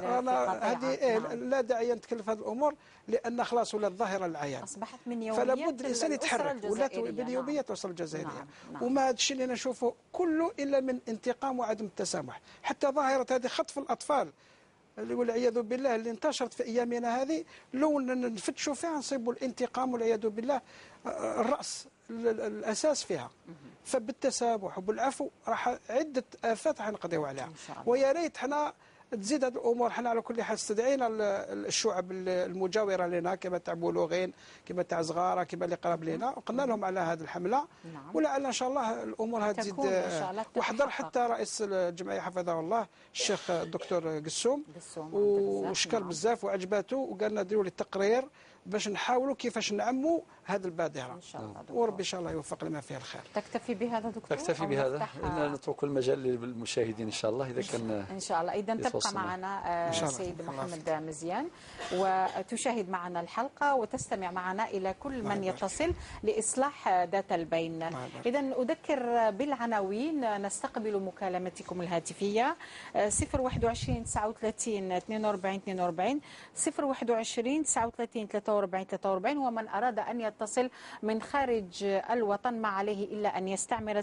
هذه لا داعي نتكلف هذه الأمور لأن خلاص ولا الظاهرة العيان أصبحت من يوميات فلا بد الإنسان يتحرك ولات باليوميات توصل الجزائرية. وما هذا الشيء اللي نشوفه كله إلا من انتقام وعدم التسامح. حتى ظاهرة هذه خطف الأطفال والعياذ بالله اللي انتشرت في أيامنا هذه، لو نفتشوا فيها نصيبوا الانتقام والعياذ بالله. الرأس الأساس فيها. فبالتسامح وبالعفو راح عدة آفات راح نقضيو عليها. ويا ريت حنا تزيد هذه الامور. حنا على كل حال استدعينا الشعب المجاوره لنا كما تاع بولوغين، كما تاع زغاره، كما اللي قراب لنا، وقلنا لهم على هذه الحمله. ولعل ان شاء الله الامور هذه تزيد. وحضر حتى رئيس الجمعيه حفظه الله الشيخ الدكتور قسوم وشكر بزاف وعجباته، وقال لنا ديروا لي التقرير باش نحاولوا كيفاش نعموا هذه البادره ان شاء الله. وربي ان شاء الله يوفق لما فيه الخير. تكتفي بهذا دكتور؟ تكتفي بهذا. نترك المجال للمشاهدين ان شاء الله اذا كان ان شاء الله. اذا تبقى معنا سيد محمد مزيان وتشاهد معنا الحلقه وتستمع معنا الى كل من يتصل لاصلاح ذات البين. اذا اذكر بالعناوين. نستقبل مكالمتكم الهاتفيه 021 39 42 42 021 39 43 43. ومن اراد ان يتصل من خارج الوطن ما عليه إلا أن يستعمل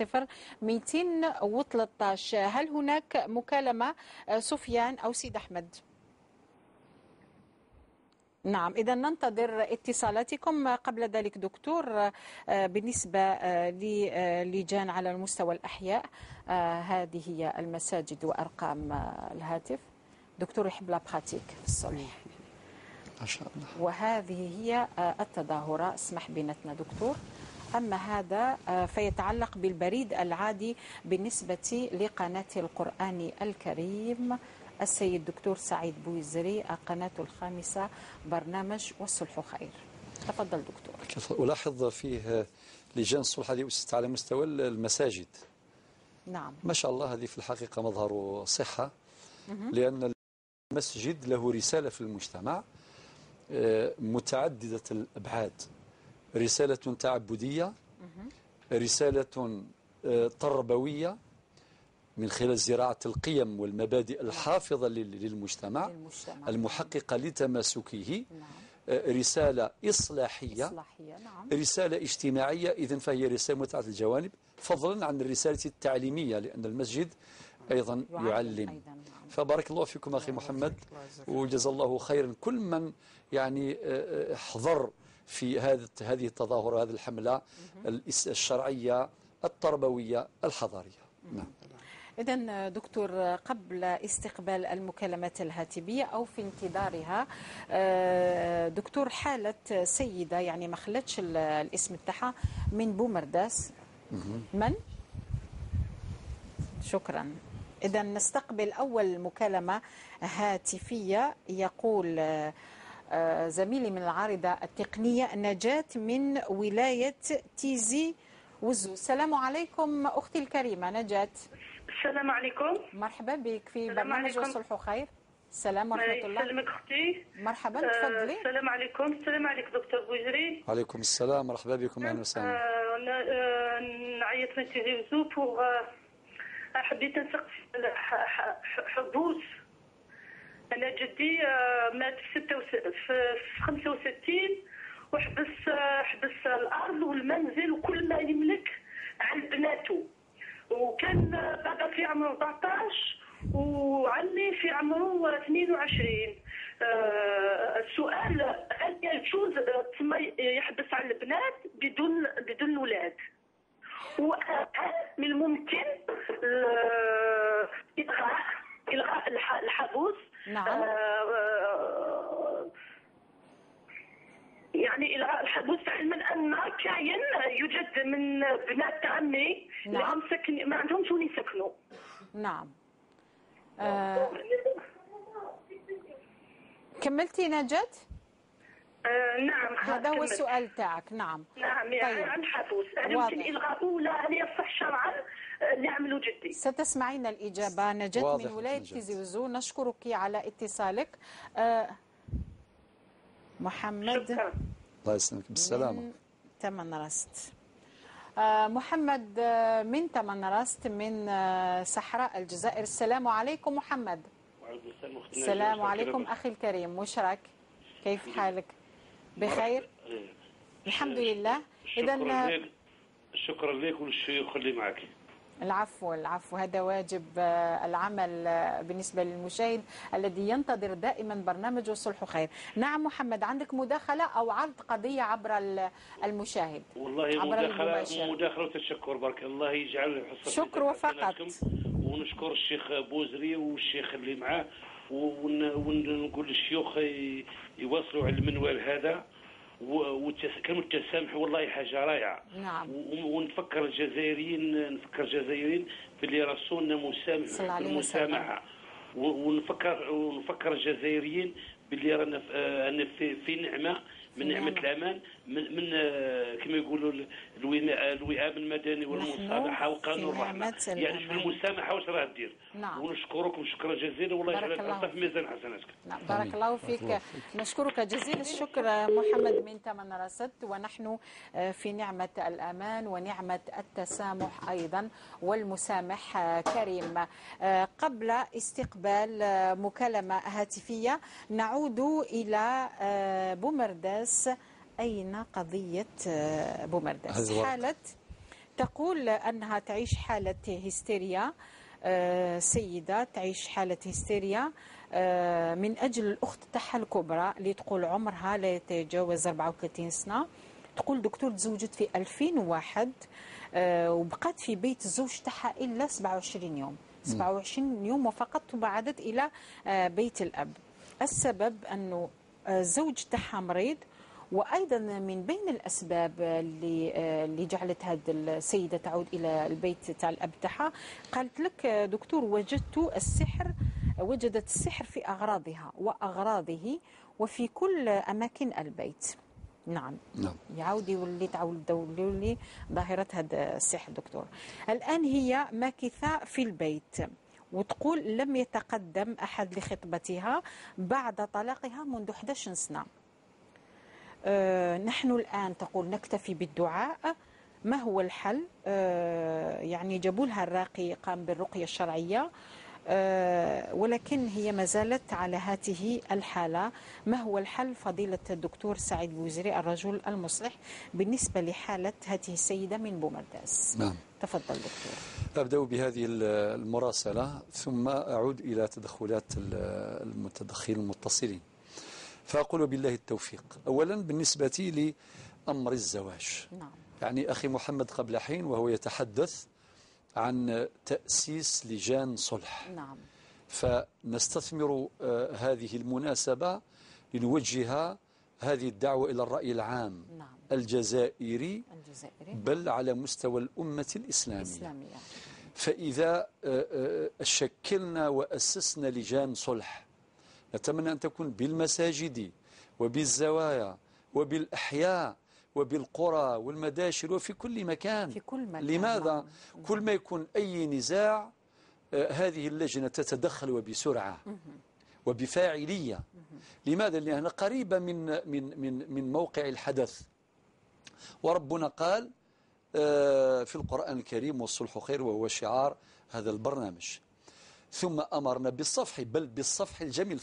00213. هل هناك مكالمة سفيان أو سيد أحمد؟ نعم، إذا ننتظر اتصالاتكم. قبل ذلك دكتور، بالنسبة للجان على المستوى الأحياء، هذه هي المساجد وأرقام الهاتف. دكتور يحب لا براتيك في الصلح ما شاء الله. وهذه هي التظاهرة. اسمح بينتنا دكتور. أما هذا فيتعلق بالبريد العادي بالنسبة لقناة القرآن الكريم السيد دكتور سعيد بويزري، القناة الخامسة، برنامج والصلح خير. تفضل دكتور. ألاحظ فيه لجان الصلح هذه أسست على مستوى المساجد. نعم ما شاء الله. هذه في الحقيقة مظهر صحة، لأن المسجد له رسالة في المجتمع متعددة الأبعاد. رسالة تعبدية، رسالة تربوية من خلال زراعة القيم والمبادئ الحافظة للمجتمع المحققة لتماسكه، رسالة إصلاحية، رسالة اجتماعية. إذن فهي رسالة متعددة الجوانب، فضلا عن الرسالة التعليمية، لأن المسجد أيضا يعلم. فبارك الله فيكم أخي محمد، وجزا الله خيرا كل من يعني حضر في هذه التظاهرة، هذه الحملة الشرعية التربوية الحضارية. نعم. إذن دكتور، قبل استقبال المكالمات الهاتفية أو في انتظارها، دكتور، حالة سيدة يعني ما خلتش الاسم بتاعها من بومرداس. من؟ شكرا. إذا نستقبل أول مكالمة هاتفية. يقول زميلي من العارضة التقنية نجاة من ولاية تيزي وزو. السلام عليكم أختي الكريمة نجاة. السلام عليكم. مرحبا بك في برنامج والصلح خير. السلام ورحمة الله. يسلمك أختي. مرحبا تفضلي. السلام عليكم. السلام عليكم دكتور بوجري. عليكم السلام، مرحبا بكم. أهلا وسهلا. نعيط من تيزي وزو حبيت نسقف حبوس. أنا جدي مات في 65 وحبس الأرض والمنزل وكل ما يملك عن بناته، وكان بابا في عمره 14 وعمي في عمره 22. السؤال: هل يجوز يحبس على البنات بدون الولاد؟ ومن الممكن إلغاء الحبوس. نعم. يعني إلغاء الحبوس، علما أن كاين يوجد من بنات عمي لهم سكن ما عندهمش وين يسكنوا. نعم. كملتي نجاة؟ نعم. هذا هو السؤال تاعك. نعم. نعم. يعني عن الحبوس يمكن إلغاؤه ولا هل يصح شرعا اللي عملوا جدي؟ ستسمعين الإجابة. نجاة من ولاية تيزي وزو، نشكرك على اتصالك. محمد. شكرا. الله يسلمك بالسلامة. تمنرست. محمد من تمنرست من صحراء الجزائر. السلام عليكم محمد. وعليكم السلام. السلام عليكم أخي الكريم، وش راك؟ كيف حالك؟ بخير؟ الحمد لله. شكرا لك والشيخ اللي معك. العفو العفو، هذا واجب العمل بالنسبة للمشاهد الذي ينتظر دائما برنامج وصلح خير. نعم محمد، عندك مداخلة أو عرض قضية عبر المشاهد؟ والله مداخلة وتشكر، بارك الله يجعل حصة شكر وفقط. ونشكر الشيخ بوزري والشيخ اللي معاه، ونقول للشيوخ يواصلوا على المنوال هذا، وكلمة التسامح والله حاجة رائعة. نعم. ونفكر الجزائريين باللي رسولنا مسامح المسامحة، ونفكر الجزائريين باللي رانا في نعمة من نعمة الأمان، من كما يقولوا الوئام المدني والمصالحة وقانون الرحمة، يعني في المسامحة واش راه دير. نعم. ونشكركم شكرا جزيلا، والله يجعل في ميزان حسناتك. نعم. بارك الله فيك. نشكرك جزيل الشكر محمد من تمنرست، ونحن في نعمة الأمان ونعمة التسامح أيضا والمسامح كريم. قبل استقبال مكالمة هاتفية نعود إلى بومرداس. أين قضية بومرداس؟ حالة تقول أنها تعيش حالة هستيريا، سيدة تعيش حالة هستيريا من أجل الأخت تاعها الكبرى اللي تقول عمرها لا يتجاوز 34 سنة. تقول دكتور تزوجت في 2001 وبقات في بيت الزوج تاعها إلا 27 يوم 27 يوم وفقط، ثم عادت إلى بيت الأب. السبب أنه الزوج تاعها مريض، وأيضا من بين الأسباب اللي جعلت هذه السيدة تعود إلى البيت تاع الأب تاعها، قالت لك دكتور وجدت السحر في أغراضها وأغراضه وفي كل أماكن البيت. نعم. يعود يولي ظاهرة هذا السحر دكتور. الآن هي ماكثة في البيت، وتقول لم يتقدم أحد لخطبتها بعد طلاقها منذ 11 سنة. نحن الآن تقول نكتفي بالدعاء. ما هو الحل؟ يعني جابوا لها الراقي قام بالرقية الشرعية، ولكن هي ما زالت على هذه الحالة. ما هو الحل فضيلة الدكتور سعيد بوزري الرجل المصلح بالنسبة لحالة هذه السيدة من بومرداس؟ نعم. تفضل دكتور. أبدأ بهذه المراسلة ثم أعود إلى تدخلات المتدخلين المتصلين، فأقول بالله التوفيق. أولا بالنسبة لأمر الزواج، نعم. يعني أخي محمد قبل حين وهو يتحدث عن تأسيس لجان صلح، نعم. فنستثمر هذه المناسبة لنوجه هذه الدعوة إلى الرأي العام، نعم. الجزائري بل على مستوى الأمة الإسلامية. فإذا شكلنا وأسسنا لجان صلح، نتمنى أن تكون بالمساجد وبالزوايا وبالأحياء وبالقرى والمداشر وفي كل مكان. في كل مكان. لماذا؟ نعم. كل ما يكون أي نزاع هذه اللجنة تتدخل وبسرعة وبفاعلية. لماذا؟ لأنها قريبة من موقع الحدث، وربنا قال في القرآن الكريم والصلح خير، وهو شعار هذا البرنامج. ثم أمرنا بالصفح، بل بالصفح الجميل،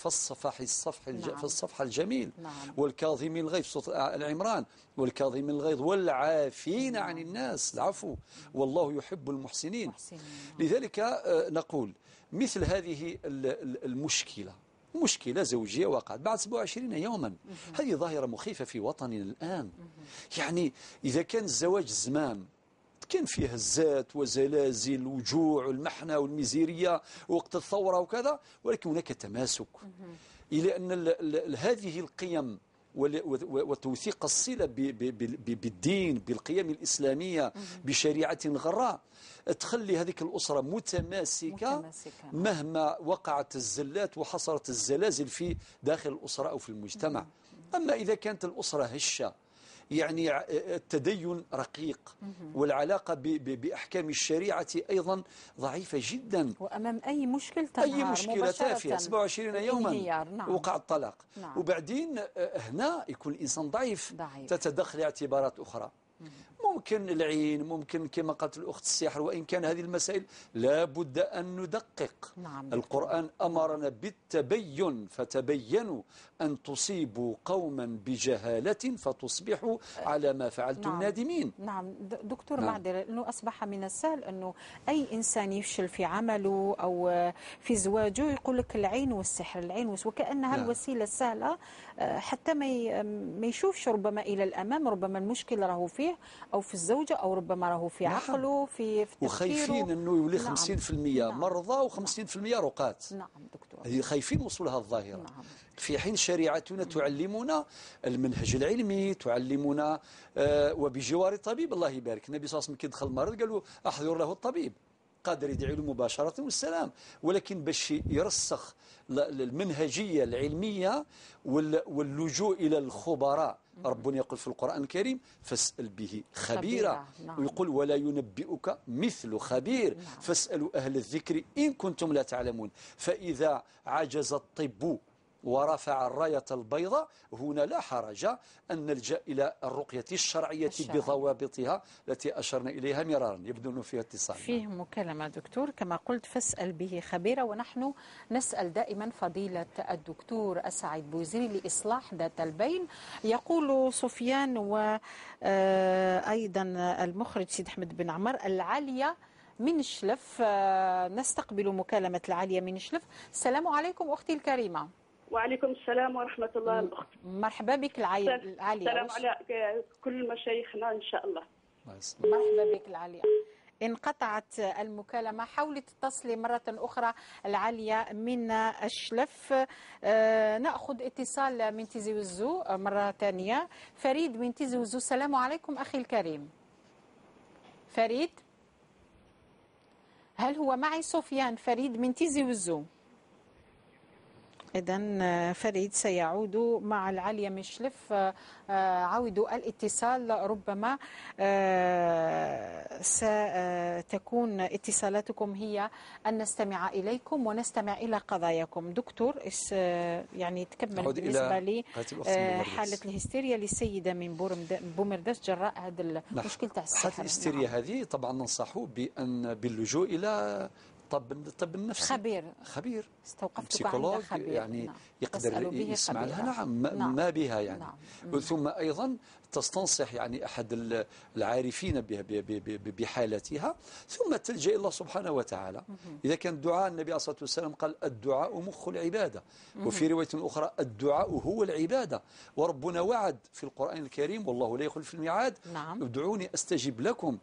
فالصفح الجميل. نعم. والكاظمين الغيظ، سورة العمران، والكاظمين الغيظ والعافين عن الناس، العفو والله يحب المحسنين. لذلك نقول مثل هذه المشكلة، مشكلة زوجية وقعت بعد 27 يوما، هذه ظاهرة مخيفة في وطننا الآن. يعني إذا كان الزواج زمان كان فيه هزات وزلازل وجوع والمحنة والميزيرية ووقت الثورة وكذا، ولكن هناك تماسك إلى أن هذه القيم وتوثيق الصلة بالدين، بالقيم الإسلامية، بشريعة غراء، تخلي هذه الأسرة متماسكة مهما وقعت الزلات وحصلت الزلازل في داخل الأسرة أو في المجتمع. أما إذا كانت الأسرة هشة، يعني التدين رقيق، والعلاقة بأحكام الشريعة أيضا ضعيفة جدا، وأمام أي مشكلة تنهار، أي مشكلة تافهة 27 يوما نعم. وقع الطلاق. نعم. وبعدين هنا يكون الإنسان ضعيف. تتدخل اعتبارات أخرى. ممكن العين، ممكن كما قالت الأخت السحر، وإن كان هذه المسائل لا بد أن ندقق. القرآن أمرنا بالتبين، فتبينوا أن تصيبوا قوما بجهالة فتصبحوا على ما فعلتم نادمين. نعم دكتور، معذرة أنه أصبح من السهل أنه أي إنسان يفشل في عمله أو في زواجه يقول لك العين والسحر، العين والسحر، وكأنها الوسيلة السهلة حتى ما يشوفش ربما إلى الأمام، ربما المشكلة راهو فيه أو في الزوجة، أو ربما راهو في عقله، في تفكيره. وخايفين أنه يولي 50% مرضى و50% رقاة. نعم دكتور، خايفين وصول هذه الظاهرة. في حين شريعتنا تعلمنا المنهج العلمي، تعلمنا وبجوار الطبيب. الله يبارك، النبي صلى الله عليه وسلم كي دخل المرض قال له أحضر له الطبيب، قادر يدعي له مباشرة والسلام. ولكن باش يرسخ المنهجية العلمية واللجوء إلى الخبراء، ربنا يقول في القرآن الكريم فاسأل به خبيرا. ويقول ولا ينبئك مثل خبير. فاسألوا أهل الذكر إن كنتم لا تعلمون. فإذا عجز الطب ورفع الراية البيضاء هنا لا حرج أن نلجأ إلى الرقية الشرعية بضوابطها التي أشرنا إليها مرارا. يبدو أنه فيها اتصال. فيه مكالمة دكتور، كما قلت فاسأل به خبيرا. ونحن نسأل دائما فضيلة الدكتور أسعد بوزيري لإصلاح ذات البين. يقول سفيان وأيضا المخرج سيد أحمد بن عمر العالية من شلف. نستقبل مكالمة العالية من شلف. السلام عليكم أختي الكريمة. وعليكم السلام ورحمة الله الأخت. مرحبا بك العالية. السلام على كل مشايخنا إن شاء الله. مرحبا بك العالية. انقطعت المكالمة، حاولي تتصلي مرة أخرى العالية من الشلف. نأخذ اتصال من تيزي وزو مرة ثانية. فريد من تيزي وزو. السلام عليكم أخي الكريم. فريد، هل هو معي؟ سفيان فريد من تيزي وزو. إذن فريد سيعود مع العالية من شلف. عودوا الاتصال، ربما ستكون اتصالاتكم هي أن نستمع إليكم ونستمع إلى قضاياكم. دكتور، يعني تكمل بالنسبة لي حالة الهستيريا للسيدة من بومرداس جراء هذا المشكل تاع السحر. حالة الهستيريا هذه طبعا ننصح باللجوء إلى الطب النفسي. خبير استوقفتك عند خبير، يعني يقدر يسمع لها. نعم. ما بها يعني. ثم أيضا تستنصح يعني أحد العارفين بحالتها، ثم تلجأ إلى الله سبحانه وتعالى. إذا كان الدعاء، النبي عليه الصلاة والسلام قال الدعاء مخ العبادة، وفي رواية أخرى الدعاء هو العبادة. وربنا وعد في القرآن الكريم والله لا يخلف الميعاد. ادعوني أستجب لكم.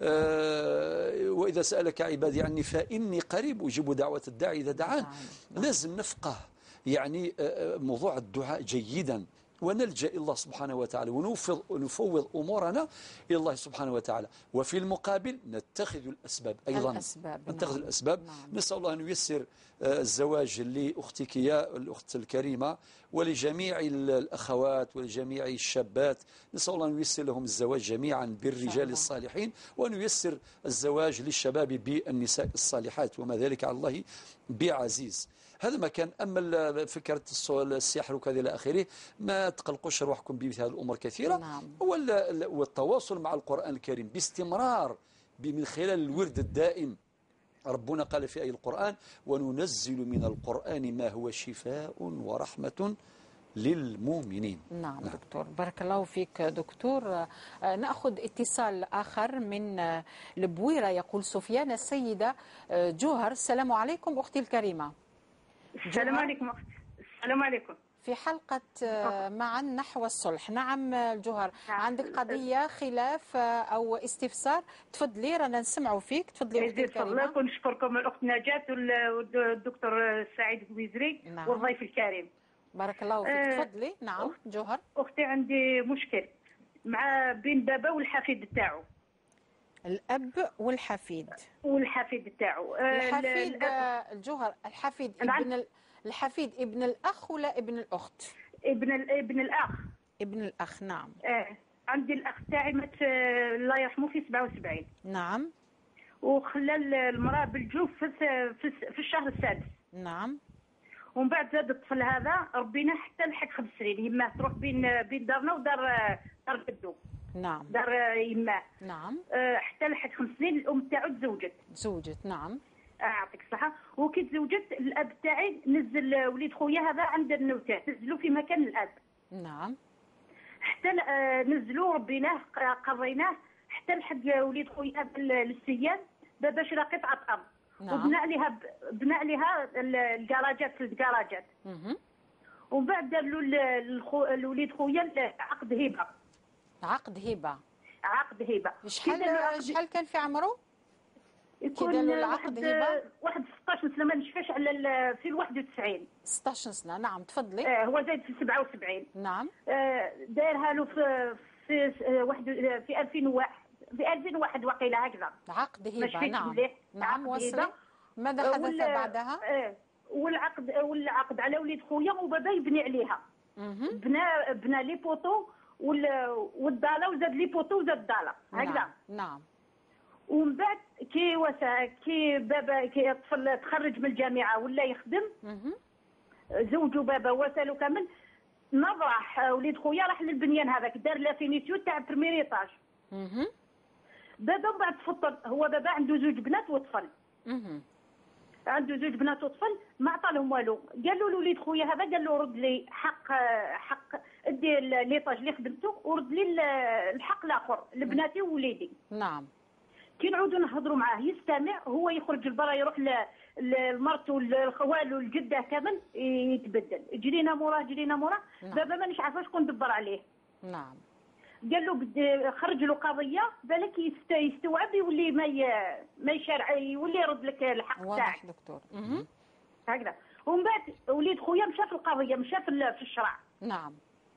وإذا سألك عبادي عني فإني قريب أجيب دعوة الداعي إذا دعان. لازم نفقه يعني موضوع الدعاء جيدا، ونلجأ إلى الله سبحانه وتعالى، ونفوض أمورنا إلى الله سبحانه وتعالى. وفي المقابل نتخذ الأسباب أيضا. نتخذ الأسباب. نسأل الله أن ييسر الزواج لأختك يا الأخت الكريمة، ولجميع الأخوات ولجميع الشابات. نسأل الله أن ييسر لهم الزواج جميعا بالرجال الصالحين، وأن ييسر الزواج للشباب بالنساء الصالحات، وما ذلك على الله بعزيز. هذا ما كان. أما فكرة السحر وكذا إلى آخره، ما تقلقوش روحكم بمثل هذه الأمور كثيرة. والتواصل مع القرآن الكريم باستمرار من خلال الورد الدائم. ربنا قال في آية القرآن وننزل من القرآن ما هو شفاء ورحمة للمؤمنين. نعم دكتور، بارك الله فيك دكتور. نأخذ اتصال آخر من البويرة. يقول سفيان السيدة جوهر. السلام عليكم أختي الكريمة. السلام عليكم. السلام عليكم. في حلقة معا نحو الصلح. نعم جوهر، عندك قضية خلاف أو استفسار؟ تفضلي، رانا نسمعوا فيك. تفضلي أختي الكريمة. الله ونشكركم الأخت نجاة والدكتور سعيد بوزيري والضيف الكريم. بارك الله فيك. تفضلي. نعم جوهر. أختي عندي مشكل مع بين بابا والحفيد تاعو. الأب والحفيد تاعو. الحفيد الجوهر، الحفيد الحفيد ابن الأخ ولا ابن الأخت؟ ابن الأخ. ابن الأخ. نعم. عندي الأخ تاعي مات الله يرحمه في 77. نعم. وخلى المرأة بالجوف في الشهر السادس. نعم. ومن بعد زاد الطفل هذا ربينا حتى لحق 5 سنين. يماه تروح بين دارنا ودار جدو. نعم. دار يماه. نعم. حتى لحد 5 سنين الام تاعو تزوجت. نعم. يعطيك الصحه. وكي تزوجت الاب تاعي نزل وليد خويا هذا عند النوتات، نزلوا في مكان الاب. نعم. حتى نزلوا ربيناه قضيناه حتى لحد وليد خويا للسيان باش راه قطعه ارض. نعم. وبنى عليها الكراجات في الكراجات. ومن بعد دار له الوليد خويا عقد هبه. عقد هبه. شحال كان في عمره؟ يكون واحد 16 سنه، ما نشفاش على في 91. 16 سنه. نعم تفضلي. هو زايد في 77. نعم. دارها له في 2001 في 2001 وقيله هكذا. عقد هبه. نعم وصلي. ماذا حدث بعدها؟ والعقد على وليد خويا وبابا يبني عليها. بنى لي بوطو والضاله وزاد لي بوطو وزاد الضاله هكذا. نعم. ومن بعد كي بابا كي الطفل تخرج من الجامعه ولا يخدم، زوجوا بابا وسالوا كامل، راح وليد خويا راح للبنيان هذاك دار لا فينيسيو تاع بريمير ايطاج. بابا من بعد تفطر، هو بابا عنده 2 بنات وطفل. عنده 2 بنات وطفل، ما عطالهم والو. قالوا لوليد خويا هذا، قال له رد لي حق ادي ليطاج اللي خدمته ورد لي الحق الاخر لبناتي ووليدي. نعم. كي نعودوا نهضروا معاه يستمع، هو يخرج لبرا يروح لمرته والخوال والجده كامل يتبدل. جرينا موراه. بابا مانيش عارفه شكون دبر عليه. نعم. قال له خرج له قضيه بالك يستوعب يولي ما يشارع، يولي يرد لك الحق تاعك. واضح دكتور. هكذا. ومن بعد وليد خويا مشى في القضيه، مشى في الشرع. نعم.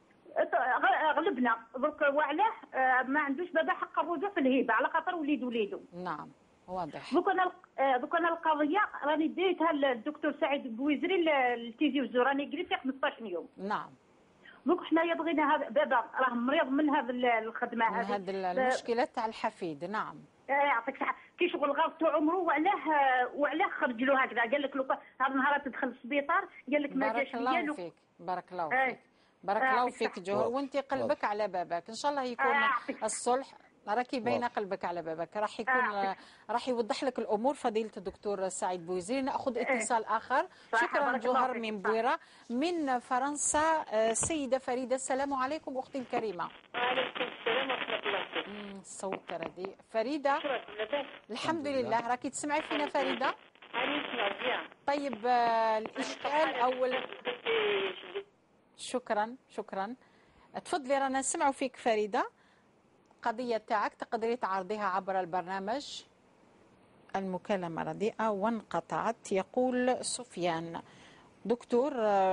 غلبنا درك وعلاه ما عندوش بابا حق الرجوع في الهبه على خاطر وليده. نعم واضح. دوك انا القضيه راني ديتها للدكتور سعيد بويزري التيزي وزو، راني قريت فيها 15 يوم. نعم. دوك حنايا بغينا هذا بابا راه مريض من هذا الخدمه هذه، من هذه المشكله تاع الحفيد. نعم. يعطيك الصحه. كي شغل غلطوا عمره وعلاه خرج له هكذا. قال لك لو هذا النهار تدخل السبيطار، قال لك ما جاش ليا. بارك الله فيك. بارك الله فيك جوهر. وانت قلبك على باباك، ان شاء الله يكون الصلح. راكي باينه قلبك على بابك، راح يكون راح يوضح لك الامور فضيله الدكتور سعيد بويزري. ناخذ اتصال اخر. شكرا جوهر من بويره. من فرنسا السيده فريده. السلام عليكم اختي الكريمه. وعليكم السلام ورحمه الله. الصوت رديء. فريده الحمد لله. راكي تسمعي فينا فريده؟ راني نسمع مزيان. طيب الاشكال اول. شكرا. تفضلي رانا نسمعوا فيك فريده. القضيه تاعك تقدري تعرضيها عبر البرنامج. المكالمه رديئه وانقطعت. يقول سفيان. دكتور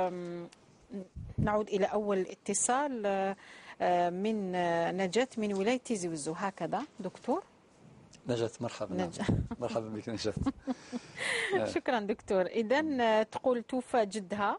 نعود الى اول اتصال من نجاة من ولايه تيزي وزو. هكذا دكتور نجاة. مرحبا. مرحبا بك نجاة. شكرا دكتور. اذا تقول توفى جدها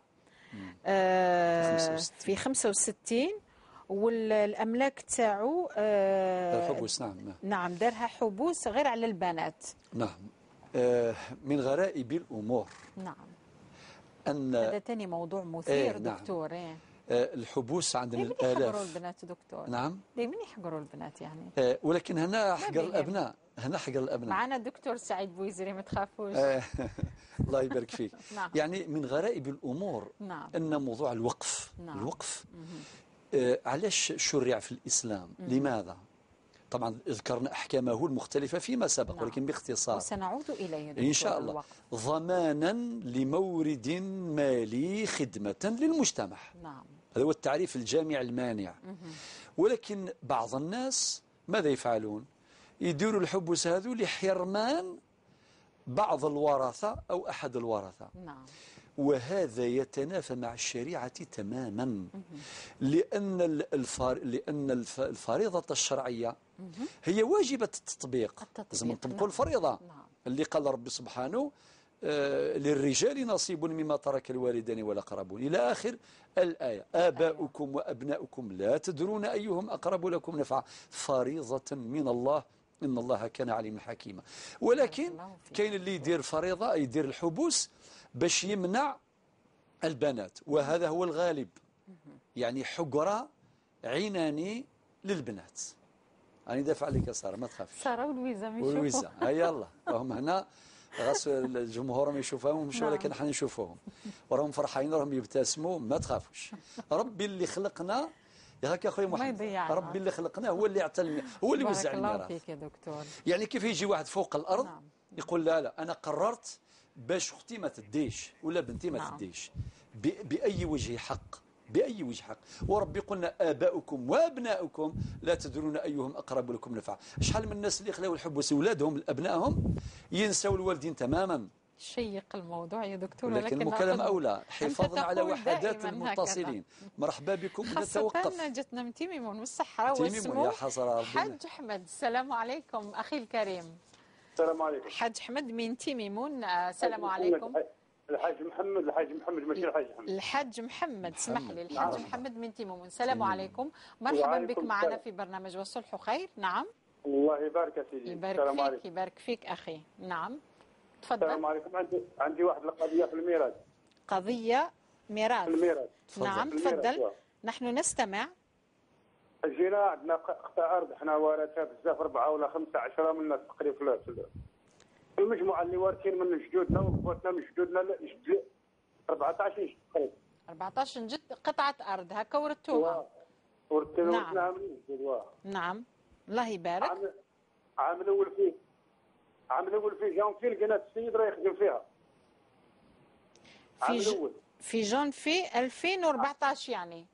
في 65 والاملاك تاعو حبوس. نعم دارها حبوس غير على البنات. نعم. من غرائب الامور. نعم. ان هذا ثاني موضوع مثير. دكتور. نعم. الحبوس عندنا الالاف. دائما يحقروا البنات دكتور. نعم. دائما يحقروا البنات يعني. ولكن هنا حقر الابناء. معنا دكتور سعيد بويزري، ما تخافوش. الله يبارك فيك. نعم. يعني من غرائب الامور. نعم. ان موضوع الوقف. نعم. الوقف علاش شرع في الاسلام؟ لماذا؟ طبعا ذكرنا احكامه المختلفه فيما سبق. نعم. ولكن باختصار وسنعود اليه ان شاء الله. الوقف. ضمانا لمورد مالي خدمه للمجتمع. نعم. هذا هو التعريف الجامع المانع. ولكن بعض الناس ماذا يفعلون؟ يديروا الحبوس هذو لحرمان بعض الورثة أو أحد الورثة. نعم. وهذا يتنافى مع الشريعة تماما. لأن الفريضة الشرعية هي واجبة التطبيق. لازم نطبقوا الفريضة. نعم. اللي قال ربي سبحانه للرجال نصيب مما ترك الوالدان والأقربون إلى آخر الآية. آباؤكم وأبناؤكم لا تدرون أيهم أقرب لكم نفعا فريضة من الله إن الله كان عليما حكيما. ولكن كاين اللي يدير فريضة، يدير الحبوس باش يمنع البنات، وهذا هو الغالب. يعني حجرة عناني للبنات. راني دافع عليك يا ساره ما تخافش. ساره ولويزا ما يشوفوا. ولويزا يلا راهم هنا، غاس الجمهور ما يشوفهمش ولكن احنا نشوفوهم وراهم فرحانين وراهم يبتسموا. ما تخافوش، ربي اللي خلقنا هكا اخويا محمد، ربي اللي خلقنا هو اللي اعطى، هو اللي وزع الميراث. بارك الله فيك يا دكتور. يعني كيف يجي واحد فوق الارض يقول لا انا قررت باش اختي ما تديش ولا بنتي ما تديش باي وجه حق، بأي وجه حق. وربي قلنا آباؤكم وأبناؤكم لا تدرون أيهم أقرب لكم نفعا. شحال من الناس اللي خلاو الحبوس أولادهم لأبنائهم ينسوا الوالدين تماما. شيق الموضوع يا دكتور، ولكن المكالمة أولى حفاظا على وحدات المتصلين. مرحبا بكم. نتوقف. خاصة جتنا من تيميمون والصحة والسمو. حاج أحمد السلام عليكم أخي الكريم. السلام عليكم. حاج أحمد من تيميمون. السلام عليكم. الحاج محمد ماشي الحاج محمد. الحاج محمد اسمح لي، الحاج محمد من تيمومون. السلام عليكم، مرحبا بك معنا في برنامج والصلح خير. نعم الله يبارك يا سيدي. يبارك فيك يبارك فيك أخي. نعم تفضل. السلام عليكم. عندي واحد القضية في الميراث. قضية ميراث. الميراث نعم تفضل نحن نستمع. جينا عندنا قطع أرض احنا وارثها بزاف 4 ولا 5 10 من الناس تقريبا في المجموعة اللي وارثين من جدودنا وخواتنا من جدودنا 14 تقريبا. 14 جد قطعة أرض هكا ورثتوها. ورثناها من جدود. نعم الله يبارك. عام الأول فيه جانفي لقينا السيد راه يخدم فيها. في جانفي 2014 يعني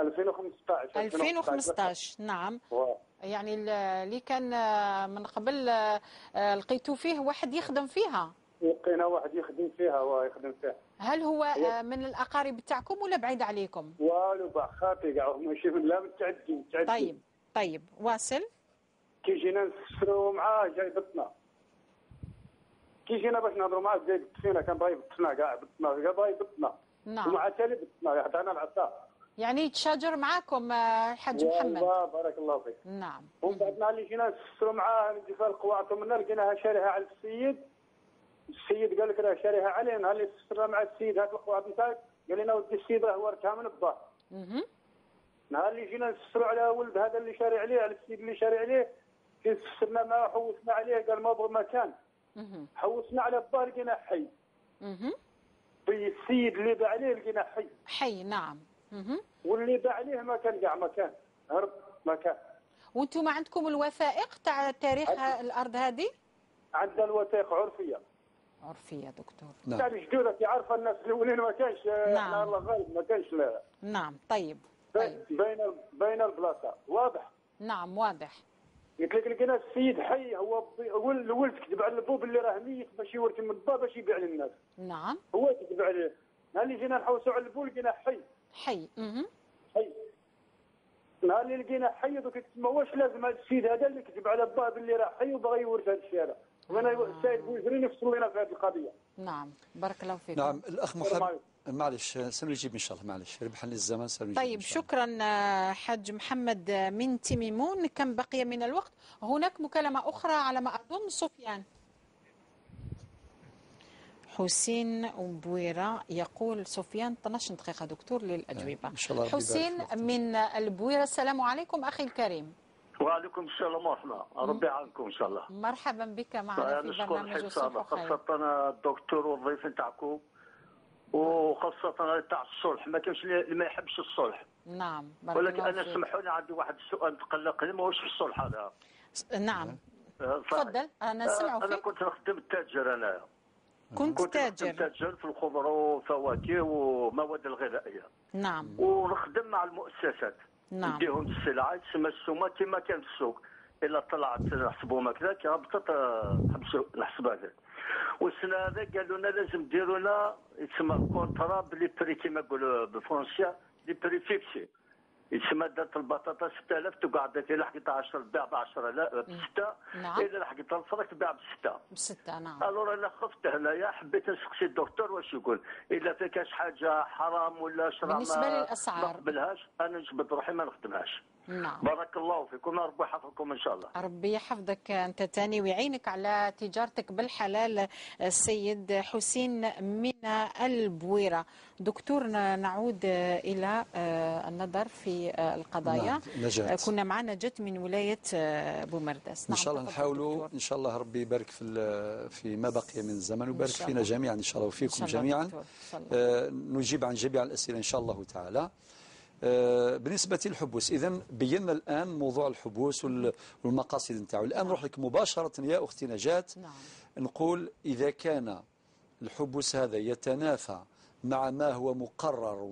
2015 نعم. يعني اللي كان من قبل لقيتوا فيه واحد يخدم فيها. لقينا واحد يخدم فيها ويخدم فيها. هل هو من الأقارب تاعكم ولا بعيد عليكم؟ والو بخاطي كاع ماشي لا متعدي. طيب واصل. كي جينا نفسروا معاه جاي بطنا. كي جينا باش نهضروا معاه جاي بط فينا، كان باغي يبطنا كاع بطنا. نعم. ومع تالي بطنا يعطينا العصا. يعني يتشاجر معاكم الحاج محمد. بارك الله فيك. نعم. ومن بعد اللي جينا نفسروا معاه نديفها القواعد منا لقيناها شاريها على السيد قال لك راه شاريها عليه. نهار اللي فسرنا مع السيد هات القواعد نتاعك قال لنا ودي السيد راه ورثها من با. نهار اللي جينا نفسروا على ولد هذا اللي شاري عليه، على السيد اللي شاري عليه، كي فسرنا معاه حوسنا عليه قال ما بغى مكان. حوسنا على با لقينا حي. السيد اللي باع عليه لقينا حي نعم. واللي باع عليه ما كان كاع مكان، هرب مكان. وانتم ما عندكم الوثائق تاع تاريخ الارض هذه؟ عندنا الوثائق عرفيه دكتور. نعم. يعني جدودك عارفه الناس الاولين ما كانش. نعم. الله غالب ما كانش. لا. نعم طيب. بين البلاصه واضح. نعم واضح. قلت لك لقينا السيد حي، هو الولد كتب على البوب اللي راه ميت باش يورث من با باش يبيع للناس. نعم. هو كتب عليه. نهار اللي جينا نحوسوا على البول لقينا حي. حي. نهار اللي لقينا حي دوك تسمى واش لازم هذا السيد هذا اللي كتب على باب اللي راه حي وبغى يورث هذا الشارع. وانا السيد بوزرين يفصلوا لنا في هذه القضيه. نعم بارك الله فيك. نعم الاخ محمد معلش سنجيب ان شاء الله، معلش ربحني الزمان سنجيب. طيب شكرا حاج محمد من تيميمون. كم بقي من الوقت؟ هناك مكالمه اخرى على ما اظن. سفيان حسين بويرة يقول. سفيان 12 دقيقة دكتور للأجوبة. حسين من البويرة. السلام عليكم أخي الكريم. وعليكم السلام ورحمة. ربي يعاونكم إن شاء الله. مرحبا بك معنا في برنامج الصلح خير. خاصة الدكتور والضيف نتاعكم، وخاصة تاع الصلح. ما كاينش اللي ما يحبش الصلح. نعم ولكن أنا سمحوني عندي واحد السؤال تقلقني، ماهوش في الصلح هذا. نعم تفضل أنا سمعوا فيك. أنا كنت نخدم تاجر. أنا كنت تاجر في الخضر والفواكه ومواد الغذائيه. نعم. ونخدم مع المؤسسات. نعم. نديهم السلعه تسمى السومه كما كان في السوق. الا طلعت نحسبوهم هكذا كي هبطت حبسوا الحسب هذا. والسنه هذا قالوا لنا لازم ديروا لنا يتسمى كونترا بلي بري كما يقولوا بالفرنسيه لي بري فيكسي. يتسمى دارت البطاطا 6000 تقعد الا حكيت 10 تباع ب 10 لا ب 6. نعم. الا حكيت الفرق تباع ب 6. ب 6 نعم. الور انا خفت هنايا حبيت نسقسي الدكتور واش يقول، الا فيكاش حاجه حرام ولا شرع بالنسبه للاسعار ما نقبلهاش، انا نجبد روحي ما نخدمهاش. نعم. بارك الله فيكم، ربي يحفظكم ان شاء الله. ربي يحفظك انت تاني ويعينك على تجارتك بالحلال. السيد حسين من البويره. دكتور، نعود الى النظر في القضايا. نعم. كنا معنا جت من ولايه بومرداس. ان شاء الله نحاولوا ان شاء الله ربي يبارك في ما بقي من الزمن ويبارك فينا جميعا ان شاء الله وفيكم جميعا. نجيب عن جميع الاسئله ان شاء الله تعالى. بالنسبة للحبوس، إذن بينا الآن موضوع الحبوس والمقاصد نتاعو. الآن نروح لك مباشرة يا أختي نجاة. نقول إذا كان الحبوس هذا يتنافى مع ما هو مقرر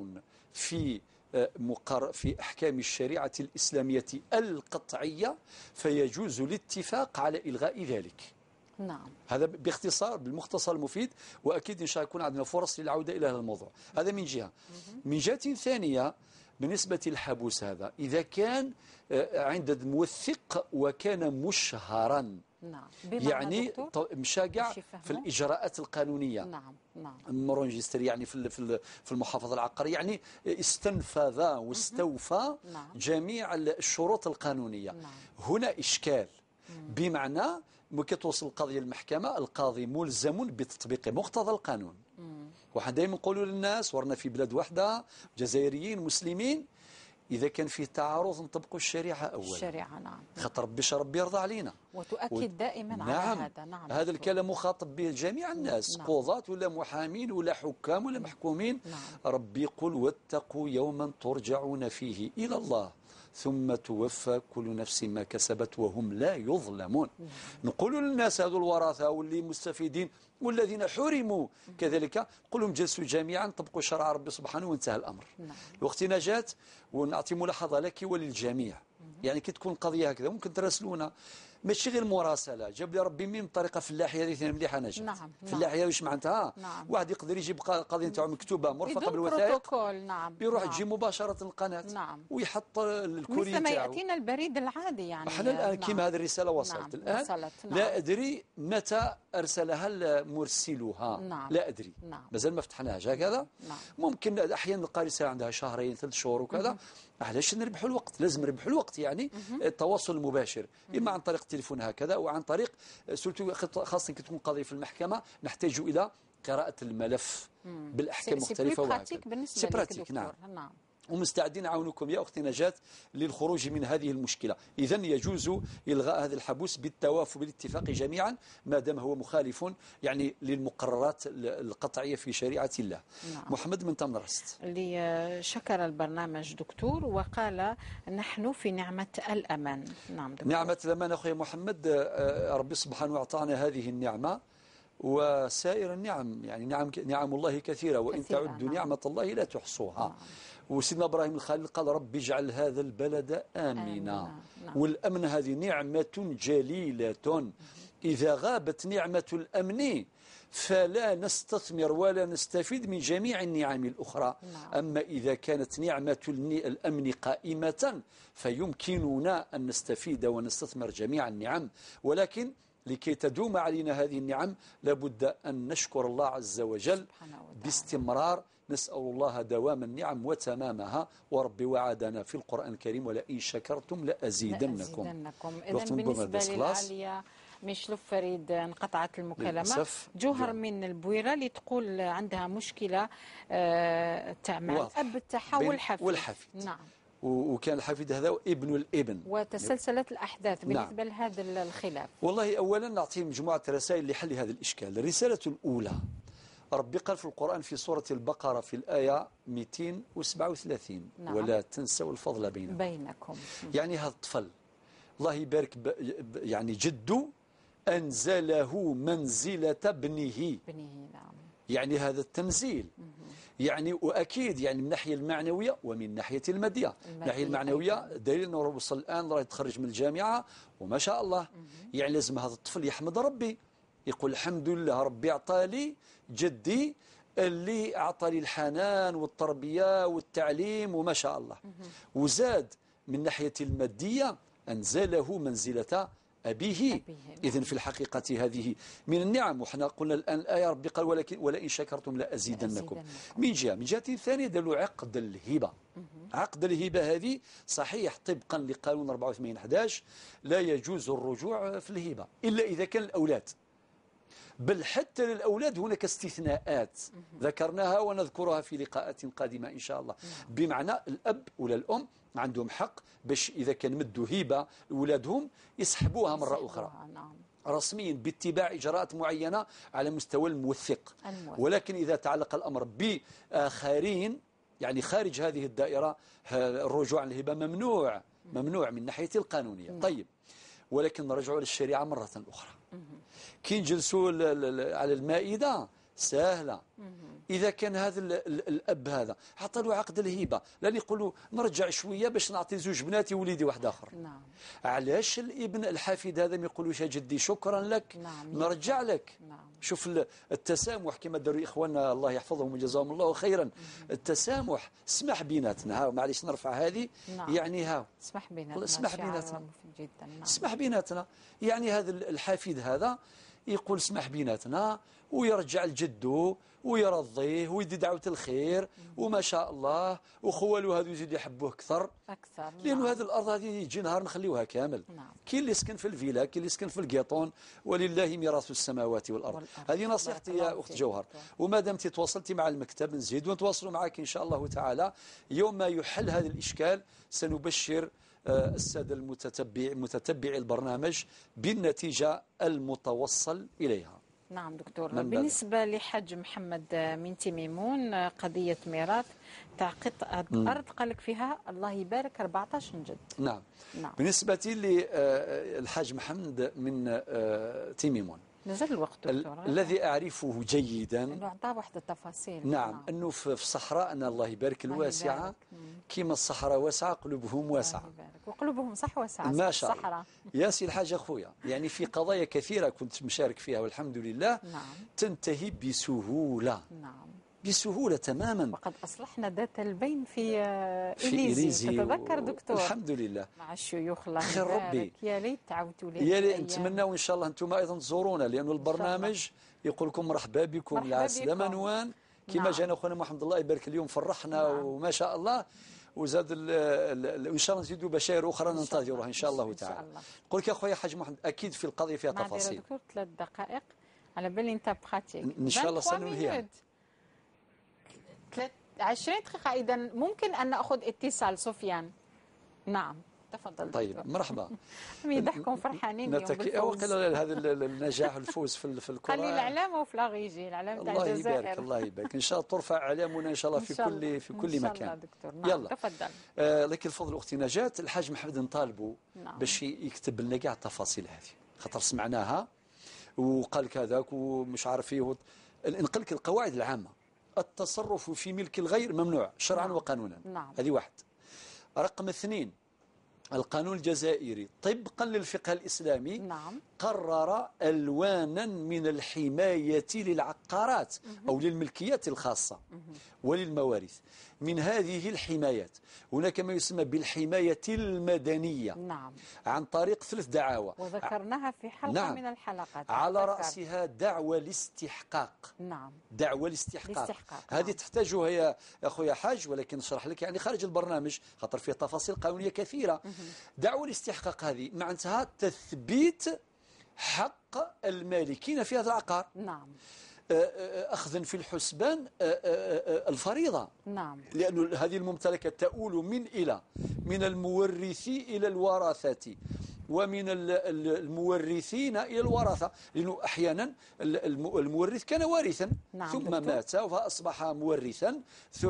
في أحكام الشريعة الإسلامية القطعية، فيجوز الاتفاق على إلغاء ذلك. نعم. هذا باختصار بالمختصر المفيد، وأكيد إن شاء الله يكون عندنا فرص للعودة إلى هذا الموضوع. هذا من جهة. من جهة ثانية، بالنسبة للحبوس هذا إذا كان عند موثق وكان مشهرا، نعم. يعني مشاقع في الإجراءات القانونية. نعم. نعم. مرونجستر يعني في المحافظة العقارية، يعني استنفذ واستوفى جميع الشروط القانونية. هنا إشكال، بمعنى كتوصل القضية للمحكمة، القاضي ملزم بتطبيق مقتضى القانون. وحنا دائما نقولوا للناس ورنا في بلاد واحدة، جزائريين مسلمين، إذا كان فيه تعارض نطبقوا الشريعة أولا. الشريعة نعم. خاطر ربي يرضى علينا. وتؤكد دائما نعم. على هذا. نعم. هذا الكلام مخاطب به جميع الناس، قضاة ولا محامين ولا حكام ولا محكومين. ربي يقول واتقوا يوما ترجعون فيه إلى الله ثم توفى كل نفس ما كسبت وهم لا يظلمون. نقول للناس هذو الورثة واللي مستفيدين والذين حرموا كذلك، قل لهم جلسوا جميعا طبقوا شرع ربي سبحانه وانتهى الأمر. الوقت نجاة، ونعطي ملاحظة لك وللجميع. يعني كي تكون قضية هكذا ممكن تراسلونا، ماشي غير مراسله، جاب لي ربي من طريقه فلاحيه هذه ثاني مليحه نجاة. نعم. فلاحيه واش معناتها؟ واحد يقدر يجيب قضيه نتاعو مكتوبه مرفقه بالوثائق، نعم. يروح تجي مباشره القناه. نعم. ويحط الكوري مثل ما ياتينا البريد العادي يعني. احنا الان كيما هذه الرساله وصلت. الان وصلت. لا ادري متى ارسلها مرسلها. لا ادري. مازال ما فتحناهاش هكذا. ممكن احيانا نلقى رساله عندها شهرين 3 شهور وكذا. علاش نربحوا الوقت؟ لازم نربحوا الوقت، يعني التواصل المباشر، اما عن طريق التليفون هكذا او عن طريق خاصه كي تكون قضيه في المحكمه نحتاج الى قراءه الملف بالاحكام المختلفه وهكذا. سي براتيك. نعم. ومستعدين نعاونكم يا أختي نجاة للخروج من هذه المشكلة. إذن يجوز إلغاء هذا الحبوس بالتوافق بالاتفاق جميعا ما دام هو مخالف يعني للمقررات القطعية في شريعة الله. محمد من تمرست اللي شكر البرنامج دكتور وقال نحن في نعمة الأمان. نعم دكتور. نعمة الأمان أخوي محمد، ربي سبحانه أعطانا هذه النعمة وسائر النعم، يعني نعم الله كثيرة وإن تعدوا نعمة الله لا تحصوها. وسيدنا إبراهيم الخليل قال ربي اجعل هذا البلد آمنا. والأمن هذه نعمة جليلة، إذا غابت نعمة الأمن فلا نستثمر ولا نستفيد من جميع النعم الأخرى. أما إذا كانت نعمة الأمن قائمة فيمكننا أن نستفيد ونستثمر جميع النعم، ولكن لكي تدوم علينا هذه النعم لابد أن نشكر الله عز وجل باستمرار. نسأل الله دوام النعم وتمامها، وربي وعدنا في القرآن الكريم ولئن شكرتم لأزيدنكم. إذن بالنسبة للعالية مشلوف فريد انقطعت المكالمة. جوهر من البويرة اللي تقول عندها مشكلة تعمل أب التحول والحفيد. نعم. وكان الحفيد هذا ابن الابن وتسلسلت الأحداث بالنسبة لهذا الخلاف. والله أولا نعطي مجموعة رسائل لحل هذا الإشكال. الرسالة الأولى، ربي قال في القرآن في سورة البقرة في الآية 237 ولا تنسوا الفضل بينكم. يعني هذا الطفل الله يبارك يعني جده أنزله منزلة ابنه. نعم. يعني هذا التنزيل يعني وأكيد يعني من الناحية المعنوية ومن الناحية المادية. الناحية المعنوية دليل أنه وصل الآن راه يتخرج من الجامعة وما شاء الله. يعني لازم هذا الطفل يحمد ربي، يقول الحمد لله ربي أعطى جدي اللي أعطى لي الحنان والتربية والتعليم وما شاء الله. وزاد من ناحية المادية أنزله منزلة أبيه. إذن في الحقيقة هذه من النعم. وحنا قلنا الآن الآية ربي قال ولئن شكرتم لأزيدنكم. من جهة ثانية دلوا عقد الهبة. عقد الهبة هذه صحيح طبقا لقانون 84/11 لا يجوز الرجوع في الهبة إلا إذا كان الأولاد، بل حتى للأولاد هناك استثناءات ذكرناها ونذكرها في لقاءات قادمة إن شاء الله. بمعنى الأب ولا الأم عندهم حق باش إذا كان مدوا هبة لأولادهم يسحبوها مرة أخرى رسميا باتباع إجراءات معينة على مستوى الموثق. ولكن إذا تعلق الأمر بآخرين يعني خارج هذه الدائرة الرجوع عن الهبة ممنوع من ناحية القانونية. طيب، ولكن نرجع للشريعة مرة أخرى. كي نجلسوا على المائدة سهلة. إذا كان هذا الأب هذا حط له عقد الهبة لن يقولوا نرجع شوية باش نعطي زوج بناتي وليدي واحد آخر. علاش الابن الحفيد هذا ما يقولوش يا جدي شكرا لك نرجع لك. شوف التسامح كما داروا إخواننا الله يحفظهم وجزاهم الله خيرا. التسامح اسمح بيناتنا، ها معليش نرفع هذه يعني ها اسمح بيناتنا يعني هذا الحفيد هذا يقول اسمح بيناتنا ويرجع لجده ويرضيه ويدي دعوة الخير وما شاء الله وخوالو هذو يزيد يحبوه أكثر لأنه هذه الأرض هذه يجي نهار نخليوها كامل. كاين اللي يسكن في الفيلا، كاين اللي يسكن في القيطون، ولله ميراث السماوات والأرض. هذه نصيحتي يا أخت جوهر. وما دامت تواصلتي مع المكتب نزيد ونتواصلوا معك إن شاء الله تعالى. يوم ما يحل هذا الإشكال سنبشر السادة متتبعي البرنامج بالنتيجة المتوصل إليها. نعم دكتور. بالنسبة لحج محمد منتي ميمون قضية ميراث تعقيد أرض قالك فيها الله يبارك 14 جد. نعم. بالنسبة للحاج محمد من تيميمون نزل الوقت دكتور. الذي أعرفه جيدا أنه أعطاه واحد التفاصيل. نعم. أنه في صحراءنا الله يبارك الواسعة كما الصحراء واسعة قلوبهم واسعة. وقلوبهم صح واسعة ما شاء الله. يا سي الحاج أخويا يعني في قضايا كثيرة كنت مشارك فيها والحمد لله تنتهي بسهولة. بسهولة تماما. وقد أصلحنا ذات البين في إليزي تتذكر دكتور. الحمد لله مع الشيوخ الله خير ربي. يا ليت تعودوا لي. يا ليت نتمنى وإن شاء الله أنتم أيضا تزورونا لأنه البرنامج يقول لكم مرحبا بكم العسلامة نوان كما جانا أخونا محمد الله يبارك اليوم فرحنا وما شاء الله وزاد وإن شاء الله نزيدوا بشائر أخرى ننتظرها إن شاء الله تعالى. نقول لك يا أخويا حاج محمد أكيد في القضية فيها تفاصيل. دكتور 3 دقائق على بالي أنت بخاتيك إن شاء الله سننهيها 20 دقيقة. إذا ممكن أن نأخذ اتصال سفيان. نعم تفضل. طيب مرحبا. يضحكوا فرحانين اليوم بالفوز. هذا النجاح الفوز في الكرة. خلي الإعلام وفي لاغيجي الإعلام تاع الجزائر. الله يبارك الله يبارك. إن شاء الله ترفع إعلامنا إن شاء الله في كل مكان. إن شاء الله دكتور. نعم. يلا تفضل. لك الفضل أختي نجاة. الحاج محمد نطالبوا باش يكتب لنا كاع التفاصيل هذه خاطر سمعناها وقال كذاك ومش عارف ايه. نقول لك القواعد العامة التصرف في ملك الغير ممنوع شرعا وقانونا. هذه واحد. رقم 2 القانون الجزائري طبقا للفقه الإسلامي قرر ألوانا من الحماية للعقارات أو للملكيات الخاصة وللمواريث. من هذه الحمايات هناك ما يسمى بالحماية المدنية عن طريق 3 دعاوى وذكرناها في حلقة من الحلقات. على رأسها دعوى الاستحقاق. دعوى الاستحقاق. هذه تحتاجها يا أخويا حاج ولكن نشرح لك يعني خارج البرنامج خاطر فيه تفاصيل قانونية كثيرة. دعوى الاستحقاق هذه معناتها تثبيت حق المالكين في هذا العقار. أخذا في الحسبان الفريضة. لأن هذه الممتلكات تؤول من المورث إلى الورثة ومن المورثين إلى الورثة لأنه أحيانا المورث كان وارثا ثم مات فأصبح مورثا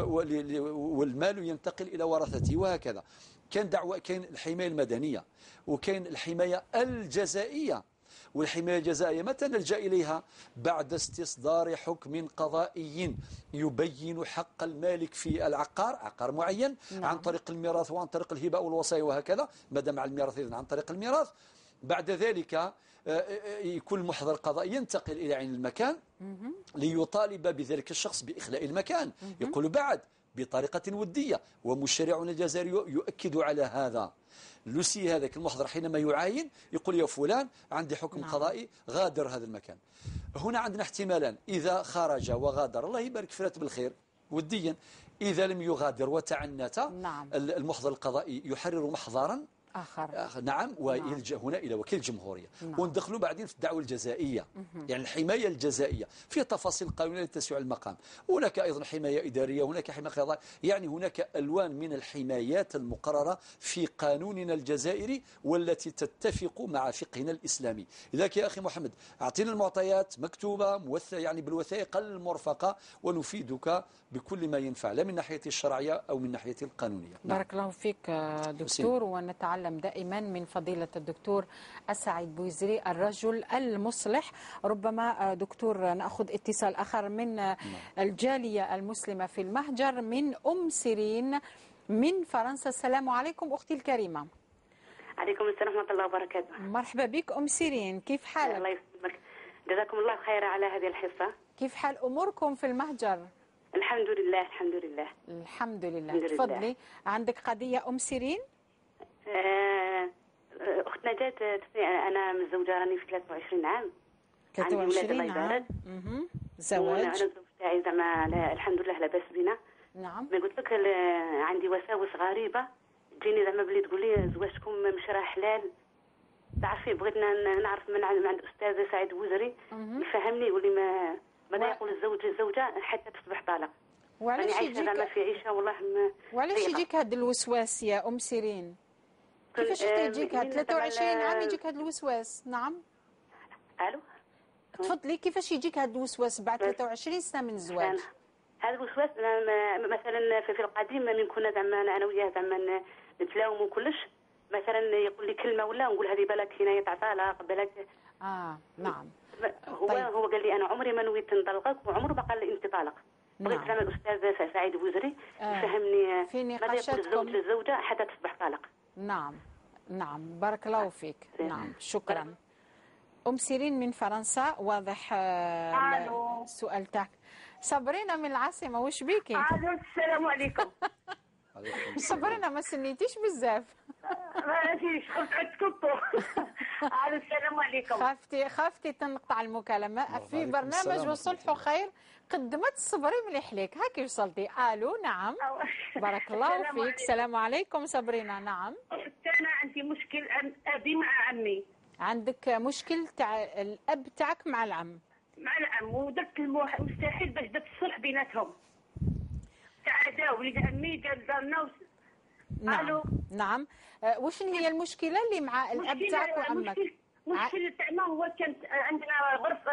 والمال ينتقل إلى ورثته وهكذا. كان الحماية المدنية وكان الحماية الجزائية. والحماية الجزائية متى نلجأ إليها؟ بعد استصدار حكم قضائي يبين حق المالك في العقار عقار معين عن طريق الميراث وعن طريق الهبة والوصايا وهكذا. ماذا مع الميراث إذن عن طريق الميراث. بعد ذلك يكون المحضر القضائي ينتقل إلى عين المكان ليطالب بذلك الشخص بإخلاء المكان. يقول بطريقة ودية، ومشرعنا الجزائري يؤكد على هذا. لوسي هذاك المحضر حينما يعاين يقول يا فلان عندي حكم قضائي غادر هذا المكان. هنا عندنا احتمالان، إذا خرج وغادر الله يبارك في راتب الخير وديا، إذا لم يغادر وتعنت المحضر القضائي يحرر محضرا آخر. نعم، ويلجأ هنا إلى وكيل الجمهورية. وندخلوا بعدين في الدعوة الجزائية، يعني الحماية الجزائية في تفاصيل قانونية تسع المقام. هناك أيضا حماية إدارية، هناك حماية قضائية، يعني هناك ألوان من الحمايات المقررة في قانوننا الجزائري والتي تتفق مع فقهنا الإسلامي. لذلك يا أخي محمد أعطينا المعطيات مكتوبة يعني بالوثائق المرفقة، ونفيدك بكل ما ينفع، لا من ناحية الشرعية أو من ناحية القانونية. بارك الله فيك دكتور، ونتعلم دائما من فضيلة الدكتور السعيد بويزري الرجل المصلح. ربما دكتور نأخذ اتصال آخر من الجالية المسلمة في المهجر، من سيرين من فرنسا. السلام عليكم أختي الكريمة. عليكم السلام ورحمة الله وبركاته. مرحبا بك سيرين، كيف حالك؟ الله يسلمك، جزاكم الله خيرا على هذه الحصة. كيف حال أموركم في المهجر؟ الحمد لله الحمد لله الحمد لله. تفضلي، عندك قضية سيرين؟ أخت نجاة، أنا متزوجة، راني في 23 عام، 23 عام. زواج. أنا الزوج تاعي زعما الحمد لله لاباس بينا. نعم. ما قلت لك عندي وساوس غريبة تجيني زعما بلي تقول لي زواجكم مش راه حلال. تعرفي بغيتنا نعرف من عند الأستاذ سعيد بوزري يفهمني، يقول لي ماذا يقول الزوج للزوجة حتى تصبح طالق. وعلاش يجيك زعما في عيشة والله وعلاش يجيك هذا الوسواس يا سيرين؟ كيفاش يجيك هاد 23 عام يجيك هذا الوسواس؟ نعم. الو. تفضلي، كيفاش يجيك هذا الوسواس بعد 23 سنة من الزواج؟ هذا الوسواس مثلا في القديم من كنا زعما انا وياه زعما نتلاوم وكلش، مثلا يقول لي كلمة ولا نقول هذه بالك كناية تاع طلاق بالك. نعم. هو قال لي انا عمري ما نويت نطلقك، وعمره ما قال لي انت طالق. بغيت زعما الاستاذ سعيد بوزري يفهمني ماذا يقول الزوج للزوجة حتى تصبح طالق. نعم نعم، بارك الله فيك. نعم، شكرا. سيرين من فرنسا، واضح السؤال تاعك. صبرينا من العاصمة، وش بيكي؟ السلام عليكم. صبرينا، ما سنيتيش بزاف. ما فيش، قلت عندكم. السلام عليكم. خافتي تنقطع المكالمة في برنامج وصلح خير، قدمت الصبري مليح ليك، هاكي وصلتي. الو. نعم، بارك الله فيك. السلام عليكم صبرينا. نعم. انا عندي مشكل ابي مع عمي. عندك مشكل تاع الاب تاعك مع العم؟ مع العم، ودرت المستحيل باش درت الصلح بيناتهم. تعادى ولد عمي قال دارنا. نعم. نعم. وشن هي المشكلة اللي مع الاب تاعك وعمك؟ المشكلة تاعنا هو كانت عندنا غرفة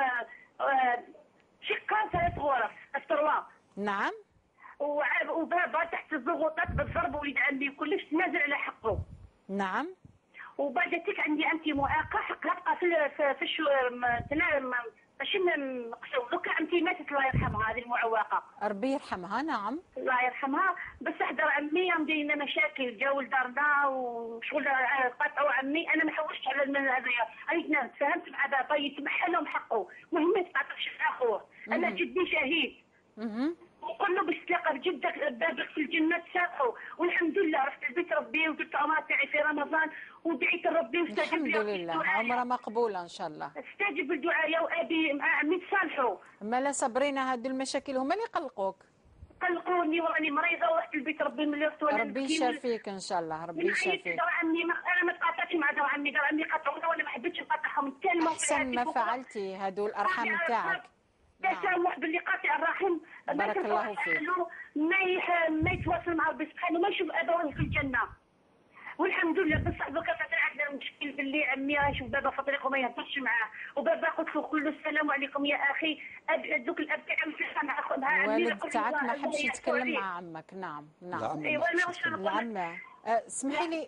شقة 3 غرف استروار. نعم. وبابا تحت الضغوطات بالضرب ولد عمي كلش تنازل على حقه. نعم. وبعدتك عندي انت معاقه حقها تبقى في ماشي نقصوا دوكا انت ماتت الله يرحمها هذه المعوقه. ربي يرحمها. نعم. الله يرحمها. بس حضر عمي عندنا مشاكل، جاوا لدارنا وشغل قطعوا عمي. انا ما حوشتش على هذايا، انا تفاهمت مع بابا يتمحى لهم حقه، المهم ما يتعاطفش مع اخوه. انا جدي شهيد. وقلنا باش تلاقى بجدك بابك في الجنه تسامحوا، والحمد لله رحت لبيت ربي ودرت عمره تاعي في رمضان ودعيت ربي واستجاب لي. الحمد لله، عمره مقبوله ان شاء الله. استجب الدعاء وابي مع عمي تصالحوا. مالا صبرينا، هذو المشاكل هما اللي قلقوك؟ قلقوني وراني مريضه ورحت لبيت ربي ملي رحت وانا ربي يشافيك ان شاء الله. ربي يشافيك. دار عمي انا ما تقاطعتش مع دار عمي قطعونا وانا ما حبيتش نقاطعهم كلمه. احسن ما فعلتي، هذو الارحام تاعك. تسامح باللي قاطع الرحم. بارك الله فيك. ما يتواصل مع ربي سبحانه، ما يشوف ابوه في الجنه. والحمد لله. بس دوكا عندنا مشكل باللي عمي يشوف بابا في طريقه ما يهضرش معاه، وبابا قلت له كل السلام عليكم يا اخي. دوك الاب تاعي مع عمي. الوالد تاعك ما حبش يتكلم مع عمك. نعم نعم. ايوا انا واش العمه. اسمحي لي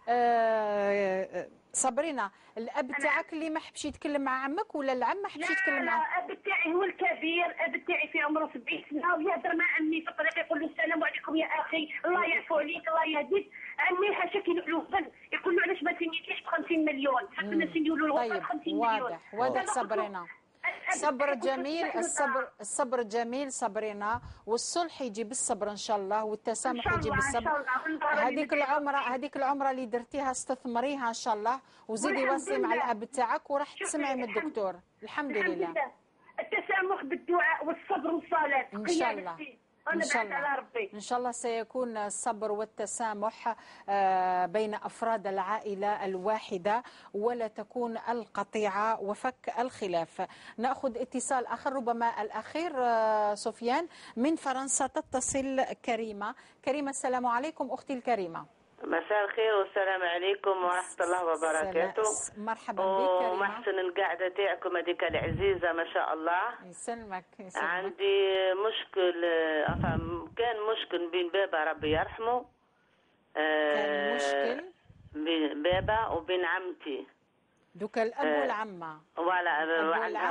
صبرينا، الاب تاعك اللي ما حبش يتكلم مع عمك ولا العم ما حبش يتكلم معاه؟ لا، الاب تاعي هو الكبير. الاب تاعي في عمره 70 سنه ويهضر مع عمي في الطريق يقول له السلام عليكم يا اخي، الله يعفو عليك الله يهديك. عمي حاشا كيلو فن يقول له علاش ما سنيتيش ب 50 مليون، حتى نسيو له الوقت 50 مليون. واضح صبرينا. الصبر جميل، الصبر جميل، صبرنا، والصلح يجي بالصبر ان شاء الله، والتسامح يجي بالصبر. هذيك العمره اللي درتيها استثمريها ان شاء الله، وزيدي واصلي مع الاب تاعك وراح تسمعي من الدكتور. الحمد لله. التسامح بالدعاء والصبر والصلاه ان شاء الله. إن شاء الله سيكون الصبر والتسامح بين أفراد العائلة الواحدة، ولا تكون القطيعة وفك الخلاف. نأخذ اتصال آخر، ربما الأخير سفيان من فرنسا. تتصل كريمة. السلام عليكم أختي الكريمة. مساء الخير والسلام عليكم ورحمة الله وبركاته. مرحبا بك كريمة. ومحسن القعدة تاعكم هذيك العزيزة ما شاء الله. يسلمك. عندي مشكل، كان مشكل بين بابا ربي يرحمه. كان مشكل بين بابا وبين عمتي. دوك الأب والعمة. ولا عندها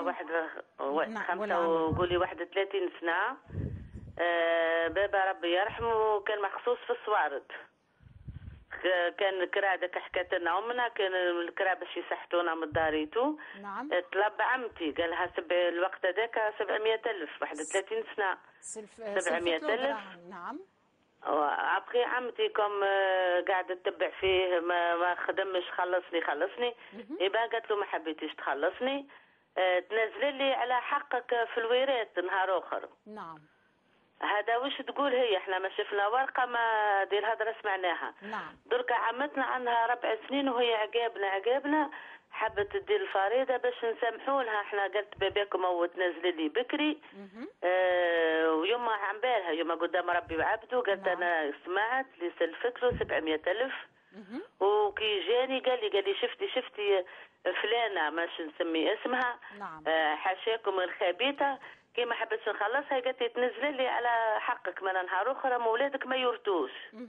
قولي 31 سنة. بابا ربي يرحمه كان مخصوص في الصوارد. كان الكرا داك حكات لنا امنا، كان الكرا باش يسحتونا من داريتو. نعم. طلب عمتي قال لها الوقت هذاك 700,000، 31 سنه 700,000. نعم. ابخي عمتي كم قاعده تتبع فيه ما خدمش، خلصني. يبقى قالت له ما حبيتيش تخلصني، تنزل لي على حقك في الوراث نهار اخر. نعم. هذا وش تقول هي؟ احنا ما شفنا ورقه، ما دي الهضره سمعناها. نعم. دركا عمتنا عندها 4 سنين وهي عقابنا حبت تدير الفريضه باش نسامحوا لها. احنا قالت باباكم هو تنزل لي بكري. ويوم عم بالها يوم قدام ربي وعبده قالت انا سمعت لي سلفت له 700,000. وكي جاني قال لي شفتي فلانه ماش نسمي اسمها. نعم. حاشاكم الخبيثه كي ما حبيتش نخلصها، قالت لي تنزل لي على حقك، ما نهار اخرى مولادك ما يورثوش.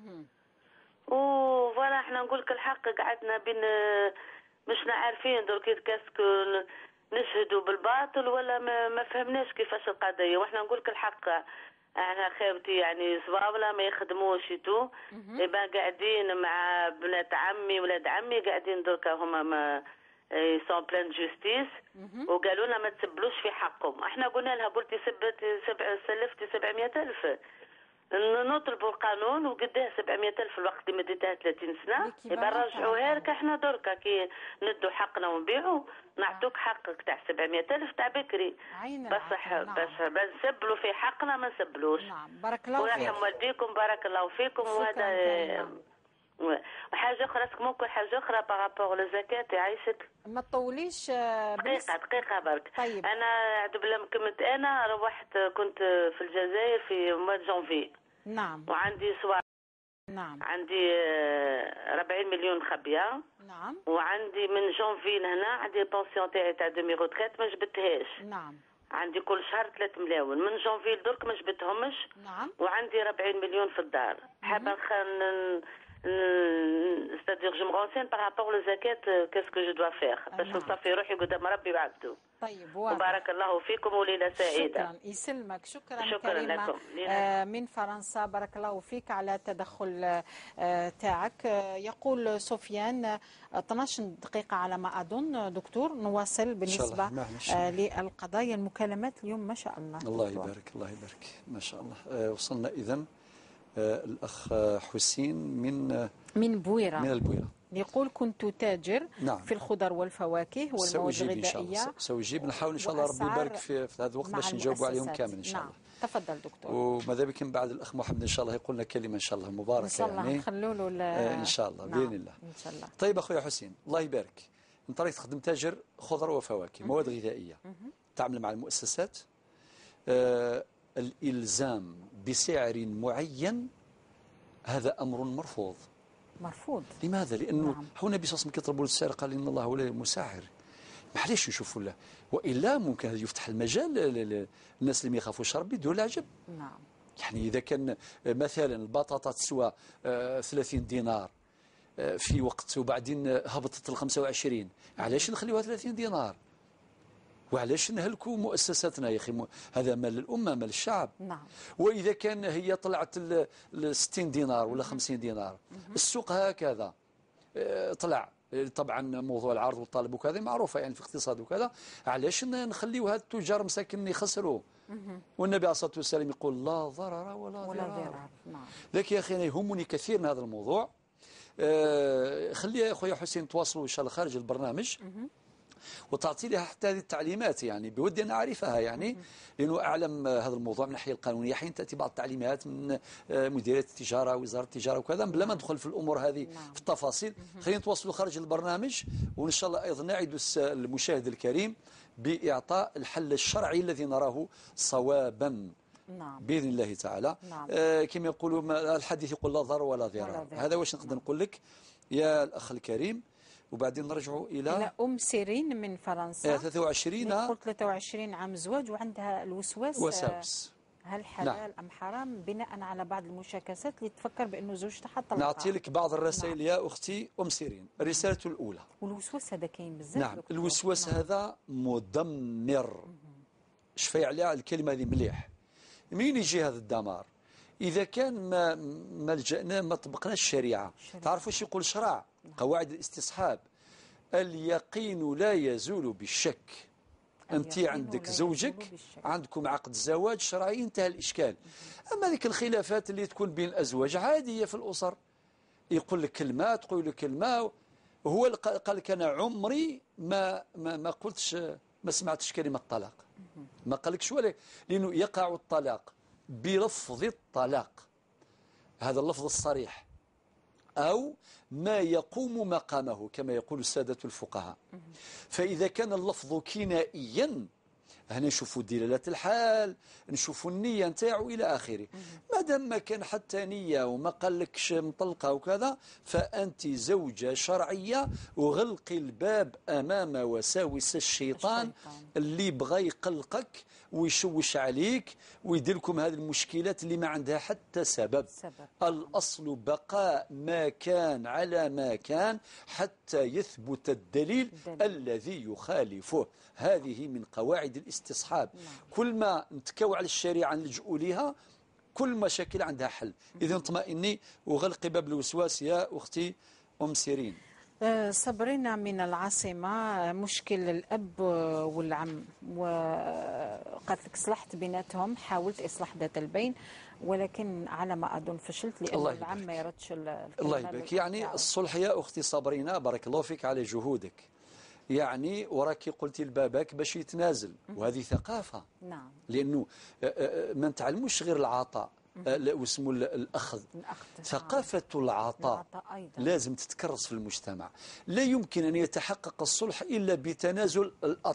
وفوالا احنا نقول لك الحق قعدنا بين مش عارفين درك كاسكو نشهدوا بالباطل ولا ما فهمناش كيفاش القضيه. واحنا نقول لك الحق، انا خاوتي يعني صوابله ما يخدموش يتو، يبقى قاعدين مع بنات عمي ولاد عمي قاعدين دركا هما ما سون بلان جوستيس، وقالوا لنا ما تسبلوش في حقهم. احنا قلنا لها قلتي سلفتي 700,000، نطلبوا القانون وقداه 700,000 الوقت اللي مديتها 30 سنه، يبقى نرجعوها لك. احنا دركا كي ندوا حقنا ونبيعوا نعطوك حقك تاع 700,000 تاع بكري، بصح باش نسبلوا في حقنا ما نسبلوش. نعم. بارك الله فيك. ويرحم والديكم، بارك الله فيكم. وهذا وحاجه اخرى، ممكن حاجه اخرى بارابور للزكاه عايشك ما تطوليش. دقيقه برك. طيب. انا عدب كنت انا روحت كنت في الجزائر في موا جانفي. نعم. وعندي سوا. نعم. عندي 40 مليون خبيه. نعم. وعندي من جانفي لهنا عندي بونسيون تاعي تاع دومي روتريت ما جبتهاش. نعم. عندي كل شهر 3 ملايين، من جانفي درك ما جبتهمش. نعم. وعندي 40 مليون في الدار. حابه c'est-à-dire je me renseigne par rapport aux zakat, qu'est-ce que je dois faire باش نصفي روحي قدام ربي وعبده. طيب وبارك الله فيكم وليله سعيده. شكرا يسلمك. شكرا كريمة لكم. من فرنسا. بارك الله فيك على التدخل تاعك. يقول سفيان 12 دقيقة على ما أظن دكتور، نواصل بالنسبة للقضايا المكالمات اليوم ما شاء الله. الله يبارك ما شاء الله. وصلنا إذن الأخ حسين من البويرة يقول كنت تاجر. نعم. في الخضر والفواكه والمواد الغذائية. سأجيب، نحاول إن شاء الله ربي يبارك في هذا الوقت باش نجاوبوا عليهم كامل إن شاء الله. تفضل دكتور. وماذا بك من بعد الأخ محمد إن شاء الله يقول لنا كلمة إن شاء الله مباركة. إن شاء الله يعني نخلوا له إن شاء الله. بإذن الله. إن شاء الله. طيب أخويا حسين الله يبارك، أنت راك تخدم تاجر خضر وفواكه مواد غذائية، تعمل مع المؤسسات. الإلزام بسعر معين هذا أمر مرفوض. لماذا؟ لأنه هو النبي صلى الله عليه وسلم كيطلبوا السعر قال إن الله هو المسعر. معليش نشوفوا له، وإلا ممكن هذا يفتح المجال للناس اللي ما يخافوش ربي يديروا العجب. نعم. يعني إذا كان مثلا البطاطا تسوى 30 دينار في وقت وبعدين هبطت ل 25، علاش نخليوها 30 دينار؟ وعلاش نهلكوا مؤسساتنا يا أخي؟ هذا مال الأمة مال الشعب. نعم. وإذا كان هي طلعت ل 60 دينار ولا 50 دينار، السوق هكذا طلع طبعا موضوع العرض والطلب وكذا معروفة يعني في الاقتصاد وكذا. علاش نخليو هاد التجار مساكن يخسروا؟ والنبي عليه الصلاة والسلام يقول لا ضرر ولا ضرار. نعم. لكن يا أخي أنا يهمني كثير من هذا الموضوع. خلي يا أخويا حسين تواصلوا إن شاء الله خارج البرنامج وتعطي لها حتى هذه التعليمات، يعني بودي أن أعرفها، يعني لأنه أعلم هذا الموضوع من الناحية القانونية. حين تأتي بعض التعليمات من مديرية التجارة وزارة التجارة وكذا، بلا ما ندخل في الأمور هذه في التفاصيل. خلينا نتواصلوا خارج البرنامج، وإن شاء الله أيضا نعد المشاهد الكريم بإعطاء الحل الشرعي الذي نراه صوابا. نعم. بإذن الله تعالى. نعم. كما يقولوا الحديث يقول لا ضرر ولا ضرار. هذا واش نقدر نقول لك يا الأخ الكريم. وبعدين نرجعوا إلى أم سيرين من فرنسا. 23 قلت 23 عام زواج وعندها الوسواس. وساوس. هل حلال نعم. أم حرام بناء على بعض المشاكسات اللي تفكر بأنه زوجتها حطلقها؟ نعطي لك بعض الرسائل نعم. يا أختي أم سيرين. الرسالة الأولى. والوسواس هذا كاين بزاف. نعم دكتور. الوسواس نعم. هذا مدمر. شفي عليها الكلمة هذه مليح. مين يجي هذا الدمار؟ إذا كان ما لجأنا ما طبقناش الشريعة. تعرفوا شو يقول الشرع؟ قواعد الاستصحاب. اليقين لا يزول بالشك. أنت عندك زوجك، عندكم عقد الزواج شرعي، انتهى الإشكال. أما ذيك الخلافات اللي تكون بين الأزواج عادية في الأسر، يقول لك كلمة تقول له كلمة. هو قال لك أنا عمري ما قلتش، ما سمعتش كلمة طلاق، ما قالكش ولا، لأنه يقع الطلاق بلفظ الطلاق، هذا اللفظ الصريح، أو ما يقوم مقامه كما يقول السادة الفقهاء. فإذا كان اللفظ كنائيا هنا نشوفوا دلالة الحال، نشوفوا النية نتاعو إلى آخره. ما دام ما كان حتى نية وما قالكش مطلقة وكذا، فأنت زوجة شرعية، وغلقي الباب أمام وساوس الشيطان اللي بغى يقلقك ويشوش عليك ويدير لكم هذه المشكلات اللي ما عندها حتى سبب. الأصل بقاء ما كان على ما كان حتى يثبت الدليل الذي يخالفه. هذه من قواعد الاستصحاب. كل ما نتكاو على الشريعة نلجؤوا لها، كل مشاكل عندها حل. إذن اطمئني وغلقي باب الوسواس يا أختي أم سيرين. صبرنا من العاصمة. مشكل الأب والعم، وقالت لك صلحت بيناتهم، حاولت إصلاح ذات البين، ولكن على ما أظن فشلت لأن العم ما يردش الله يبارك. يعني الصلح يا أختي صبرنا، بارك الله فيك على جهودك. يعني وراكي قلتي لباباك باش يتنازل، وهذه ثقافة. نعم. لأنه ما نتعلموش غير العطاء واسمه الأخذ. ثقافة العطاء لازم تتكرس في المجتمع. لا يمكن أن يتحقق الصلح إلا بتنازل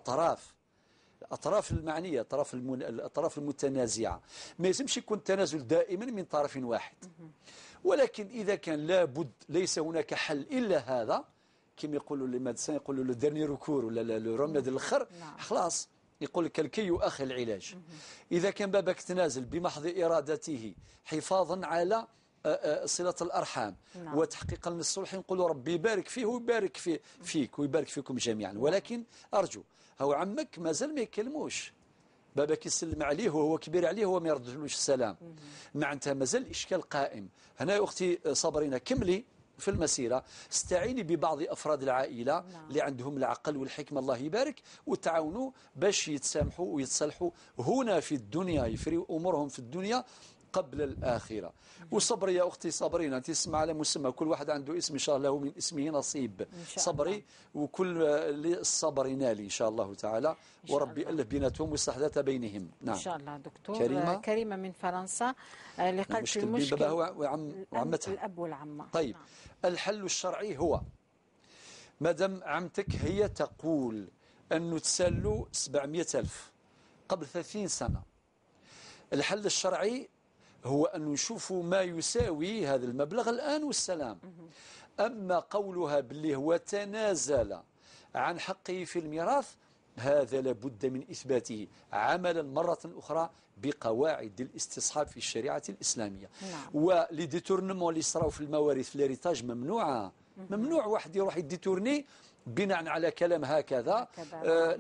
الأطراف المعنية، الأطراف المتنازعة. ما يلزمش يكون تنازل دائما من طرف واحد، ولكن إذا كان لابد ليس هناك حل إلا هذا، كما يقولوا المادسان يقولوا له ديرني ركور ولا الرمد الاخر، خلاص يقول لك الكي يؤخر العلاج. إذا كان بابك تنازل بمحض إرادته حفاظا على صلة الأرحام وتحقيقا للصلح، نقول ربي يبارك فيه ويبارك فيك ويبارك فيكم جميعا. ولكن أرجو، هو عمك مازال ما يكلموش، بابك يسلم عليه وهو كبير عليه وهو ما يردلوش السلام، معناتها مازال الإشكال قائم. هنا يا أختي صبرينا كملي في المسيرة، استعيني ببعض أفراد العائلة اللي عندهم العقل والحكمة، الله يبارك، وتعاونوا باش يتسامحوا ويتصلحوا هنا في الدنيا، يفريوا أمورهم في الدنيا قبل الآخرة. وصبري يا أختي صبرينا، أنت اسم على مسمى، كل واحد عنده اسم إن شاء الله له من اسمه نصيب. صبري وكل الصبر ينالي إن شاء الله تعالى، وربي ألف بيناتهم ويصلح ذات بينهم. نعم إن شاء الله. دكتور كريمة من فرنسا اللي قالت المشكل وعمتها الأب والعمة. طيب الحل الشرعي هو مادام عمتك هي تقول أنه تسالوا 700,000 قبل 30 سنة، الحل الشرعي هو أن نشوفوا ما يساوي هذا المبلغ الآن والسلام. أما قولها باللي هو تنازل عن حقه في الميراث، هذا لابد من إثباته عملا مرة أخرى بقواعد الاستصحاب في الشريعة الإسلامية. ولي ديتورنمون اللي صراو في المواريث في الاريتاج ممنوع واحد يروح يديتورني بناء على كلام هكذا. لا،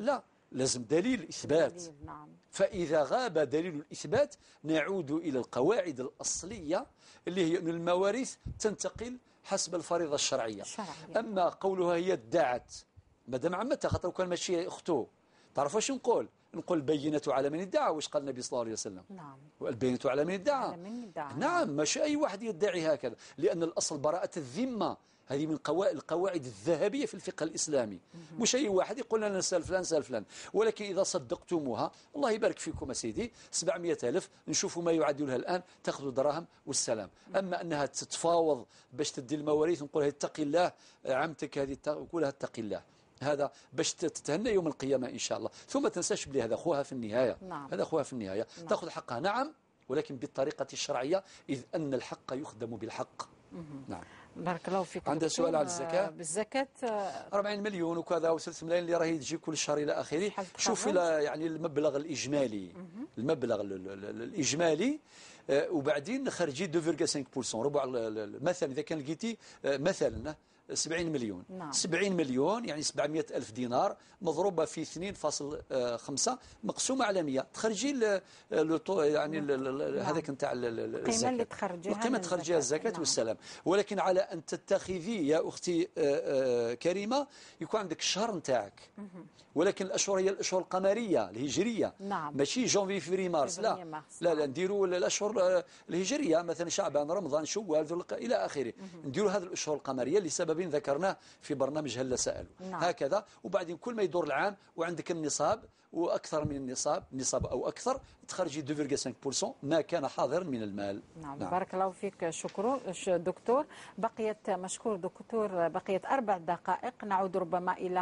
لازم دليل إثبات. نعم. فإذا غاب دليل الإثبات نعود إلى القواعد الأصلية اللي هي أن المواريث تنتقل حسب الفريضة الشرعية. أما قولها هي ادعت مادام عمتها، خاطر كان ماشي أخته، تعرف واش نقول البينة على من ادعى. واش قال النبي صلى الله عليه وسلم؟ نعم. البينة على من ادعى. نعم، ماشي أي واحد يدعي هكذا، لأن الأصل براءة الذمة. هذه من القواعد الذهبية في الفقه الإسلامي. مش أي واحد يقول لنا نسأل فلان سأل فلان. ولكن إذا صدقتموها، الله يبارك فيكم سيدي، 700,000 نشوفوا ما يعادلها الآن، تأخذوا دراهم والسلام. أما أنها تتفاوض باش تدي المواريث، نقول اتقي الله عمتك هذه، نقولها اتقي الله، هذا باش تتهنى يوم القيامة إن شاء الله. ثم تنساش بلي هذا أخوها في النهاية. نعم. هذا أخوها في النهاية. نعم. تأخذ حقها، نعم، ولكن بالطريقة الشرعية، إذ أن الحق يخدم بالحق. نعم. بارك الله فيك. عندها سؤال على الزكاة. بالزكاة 40 مليون وكذا و3 ملايين اللي راهي تجي كل شهر إلى آخره. شوف إلى يعني المبلغ الإجمالي، المبلغ الإجمالي، وبعدين خرجي 2.5%، ربع. مثلا إذا كان لقيتي مثلا 70 مليون. نعم. 70 مليون يعني 700,000 دينار مضروبة في 2.5 مقسومة على 100، تخرجي يعني هذاك نتاع القيمة اللي تخرجيها، القيمة تخرجيها الزكاة. نعم. والسلام. ولكن على أن تتخذي يا أختي كريمة يكون عندك الشهر نتاعك، ولكن الأشهر هي الأشهر القمرية الهجرية. نعم. ماشي جونفي فيفري مارس، لا نديروا الأشهر الهجرية، مثلا شعبان رمضان شوال ذو إلى آخره. نديروا هذه الأشهر القمرية لسبب ذكرناه في برنامج هلا سألوا. نعم. هكذا. وبعدين كل ما يدور العام وعندك النصاب وأكثر من نصاب أو أكثر، تخرجي 2.5% ما كان حاضرا من المال. نعم. بارك الله فيك. شكرا دكتور. مشكور دكتور. بقيت 4 دقائق. نعود ربما إلى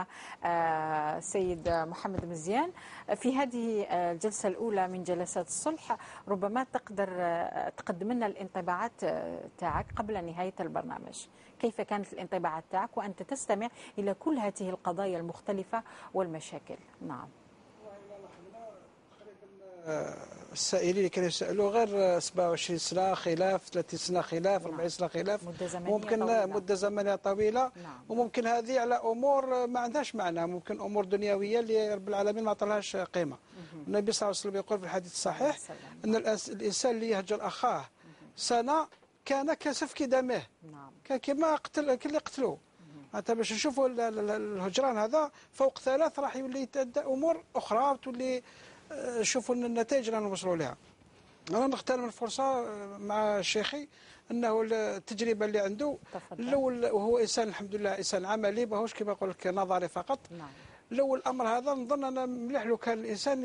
سيد محمد مزيان. في هذه الجلسة الأولى من جلسات الصلح، ربما تقدر تقدم لنا الانطباعات تاعك قبل نهاية البرنامج. كيف كانت الانطباعات تاعك وأنت تستمع إلى كل هذه القضايا المختلفة والمشاكل؟ نعم. السائلين اللي كانوا يسألوا غير 27 سنة خلاف، 30 سنة خلاف، 40 سنة خلاف، ممكن مدة زمنية طويلة. نعم. وممكن هذه على أمور ما عندهاش معنى، ممكن أمور دنيوية اللي رب العالمين ما عطلهاش قيمة. النبي صلى الله عليه وسلم يقول في الحديث الصحيح أن الإنسان اللي يهجر أخاه سنة كان كسفك دمه. نعم. كان كما اللي قتلوه. حتى باش نشوفوا الهجران هذا فوق 3 راح يولي يتأدى أمور أخرى وتولي شوفوا النتائج اللي نوصلوا لها. أنا نغتنم الفرصة مع شيخي أنه التجربة اللي عنده الأول، وهو إنسان الحمد لله إنسان عملي، ماهوش كما يقول لك نظري فقط. نعم. الأول الأمر هذا نظن أنا مليح لو كان الإنسان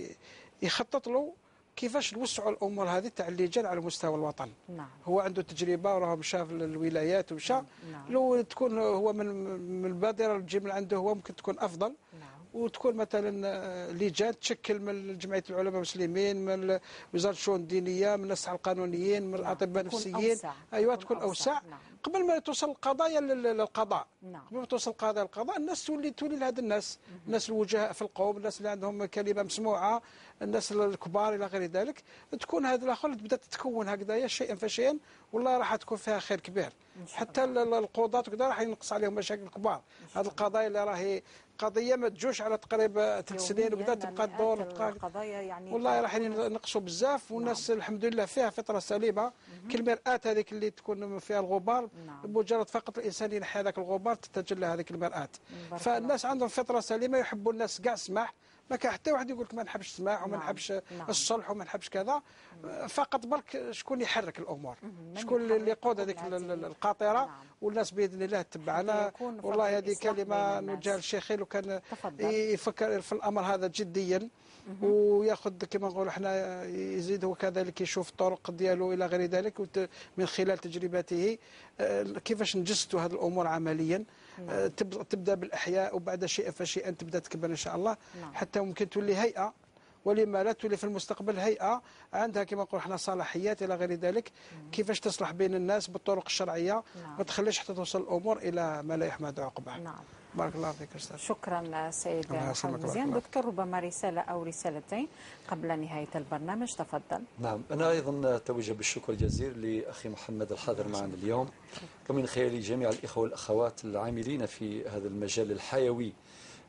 يخطط له كيفاش نوسعوا الأمور هذه تاع اللجان على مستوى الوطن. نعم. هو عنده تجربة وراه مشى في الولايات ومشى. نعم. لو تكون هو من البادرة اللي تجي من عنده هو ممكن تكون أفضل. نعم. وتكون مثلا لجان تشكل من جمعيه العلماء المسلمين، من وزاره الشؤون الدينيه، من الناس القانونيين، من الاطباء النفسيين. ايوه تكون اوسع. نعم. قبل ما توصل القضايا للقضاء. نعم. قبل ما توصل القضايا للقضاء الناس تولي لهذا الناس، الناس الوجهاء في القوم، الناس اللي عندهم كلمه مسموعه، الناس الكبار الى غير ذلك. تكون هذه الاخر تبدا تتكون هكذايا شيئا فشيئا، والله راح تكون فيها خير كبير. حتى القضاة وكذا راح ينقص عليهم مشاكل كبار. هذه القضايا اللي راهي قضيه ما تجوش على تقريبا 3 سنين وبدا تبقى تدور القضايا يعني والله راح ينقصوا بزاف. والناس نعم. الحمد لله فيها فطره سليمه. كالمرآة هذيك اللي تكون فيها الغبار. نعم. بمجرد فقط الانسان ينحي هذاك الغبار تتجلى هذيك المرآة. فالناس عندهم فطره سليمه، يحبوا الناس كاع السماح. ما كان حتى واحد يقول لك ما نحبش السماح وما نحبش الصلح وما نحبش كذا. فقط برك شكون يحرك الامور، شكون اللي يقود هذيك القاطره. والناس باذن الله تتبعنا. والله هذه كلمه نوجهها للشيخ لو كان يفكر في الامر هذا جديا وياخذ كما نقولوا احنا يزيد هو كذلك يشوف الطرق ديالو الى غير ذلك من خلال تجربته كيفاش نجسدوا هذه الامور عمليا. تبدا بالاحياء وبعد شيئا فشيئا تبدا تكبر ان شاء الله. حتى ممكن تولي هيئه، ولما لا تولي في المستقبل هيئه عندها كما نقول احنا صلاحيات الى غير ذلك. كيفاش تصلح بين الناس بالطرق الشرعيه. ما تخليش حتى توصل الامور الى ما لا يحمد عقبه. نعم. بارك الله فيك استاذ. شكرا سيد محمد مزيان. دكتور ربما رساله او رسالتين قبل نهايه البرنامج، تفضل. نعم، انا ايضا اتوجه بالشكر الجزيل لاخي محمد الحاضر معنا اليوم، ومن خلال جميع الاخوه والاخوات العاملين في هذا المجال الحيوي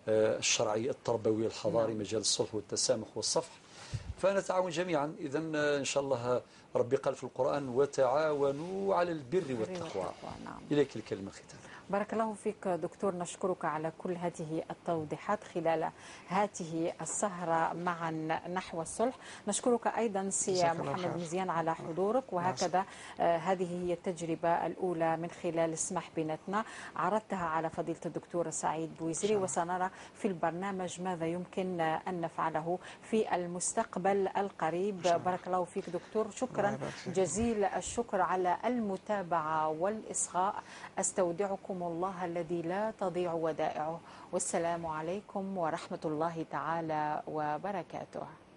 الشرعي التربوي الحضاري، مجال الصلح والتسامح والصفح، فنتعاون جميعا. إذا إن شاء الله ربي قال في القرآن وتعاونوا على البر والتقوى. إليك الكلمة ختام. بارك الله فيك دكتور، نشكرك على كل هذه التوضيحات خلال هذه السهرة معا نحو الصلح. نشكرك أيضا سي محمد مزيان على حضورك، وهكذا هذه هي التجربة الأولى من خلال اسمح بيناتنا عرضتها على فضيلة الدكتور سعيد بويزري، وسنرى في البرنامج ماذا يمكن أن نفعله في المستقبل القريب. بارك الله فيك دكتور، شكرا جزيل الشكر على المتابعة والإصغاء. أستودعكم الله الذي لا تضيع ودائعه، والسلام عليكم ورحمة الله تعالى وبركاته.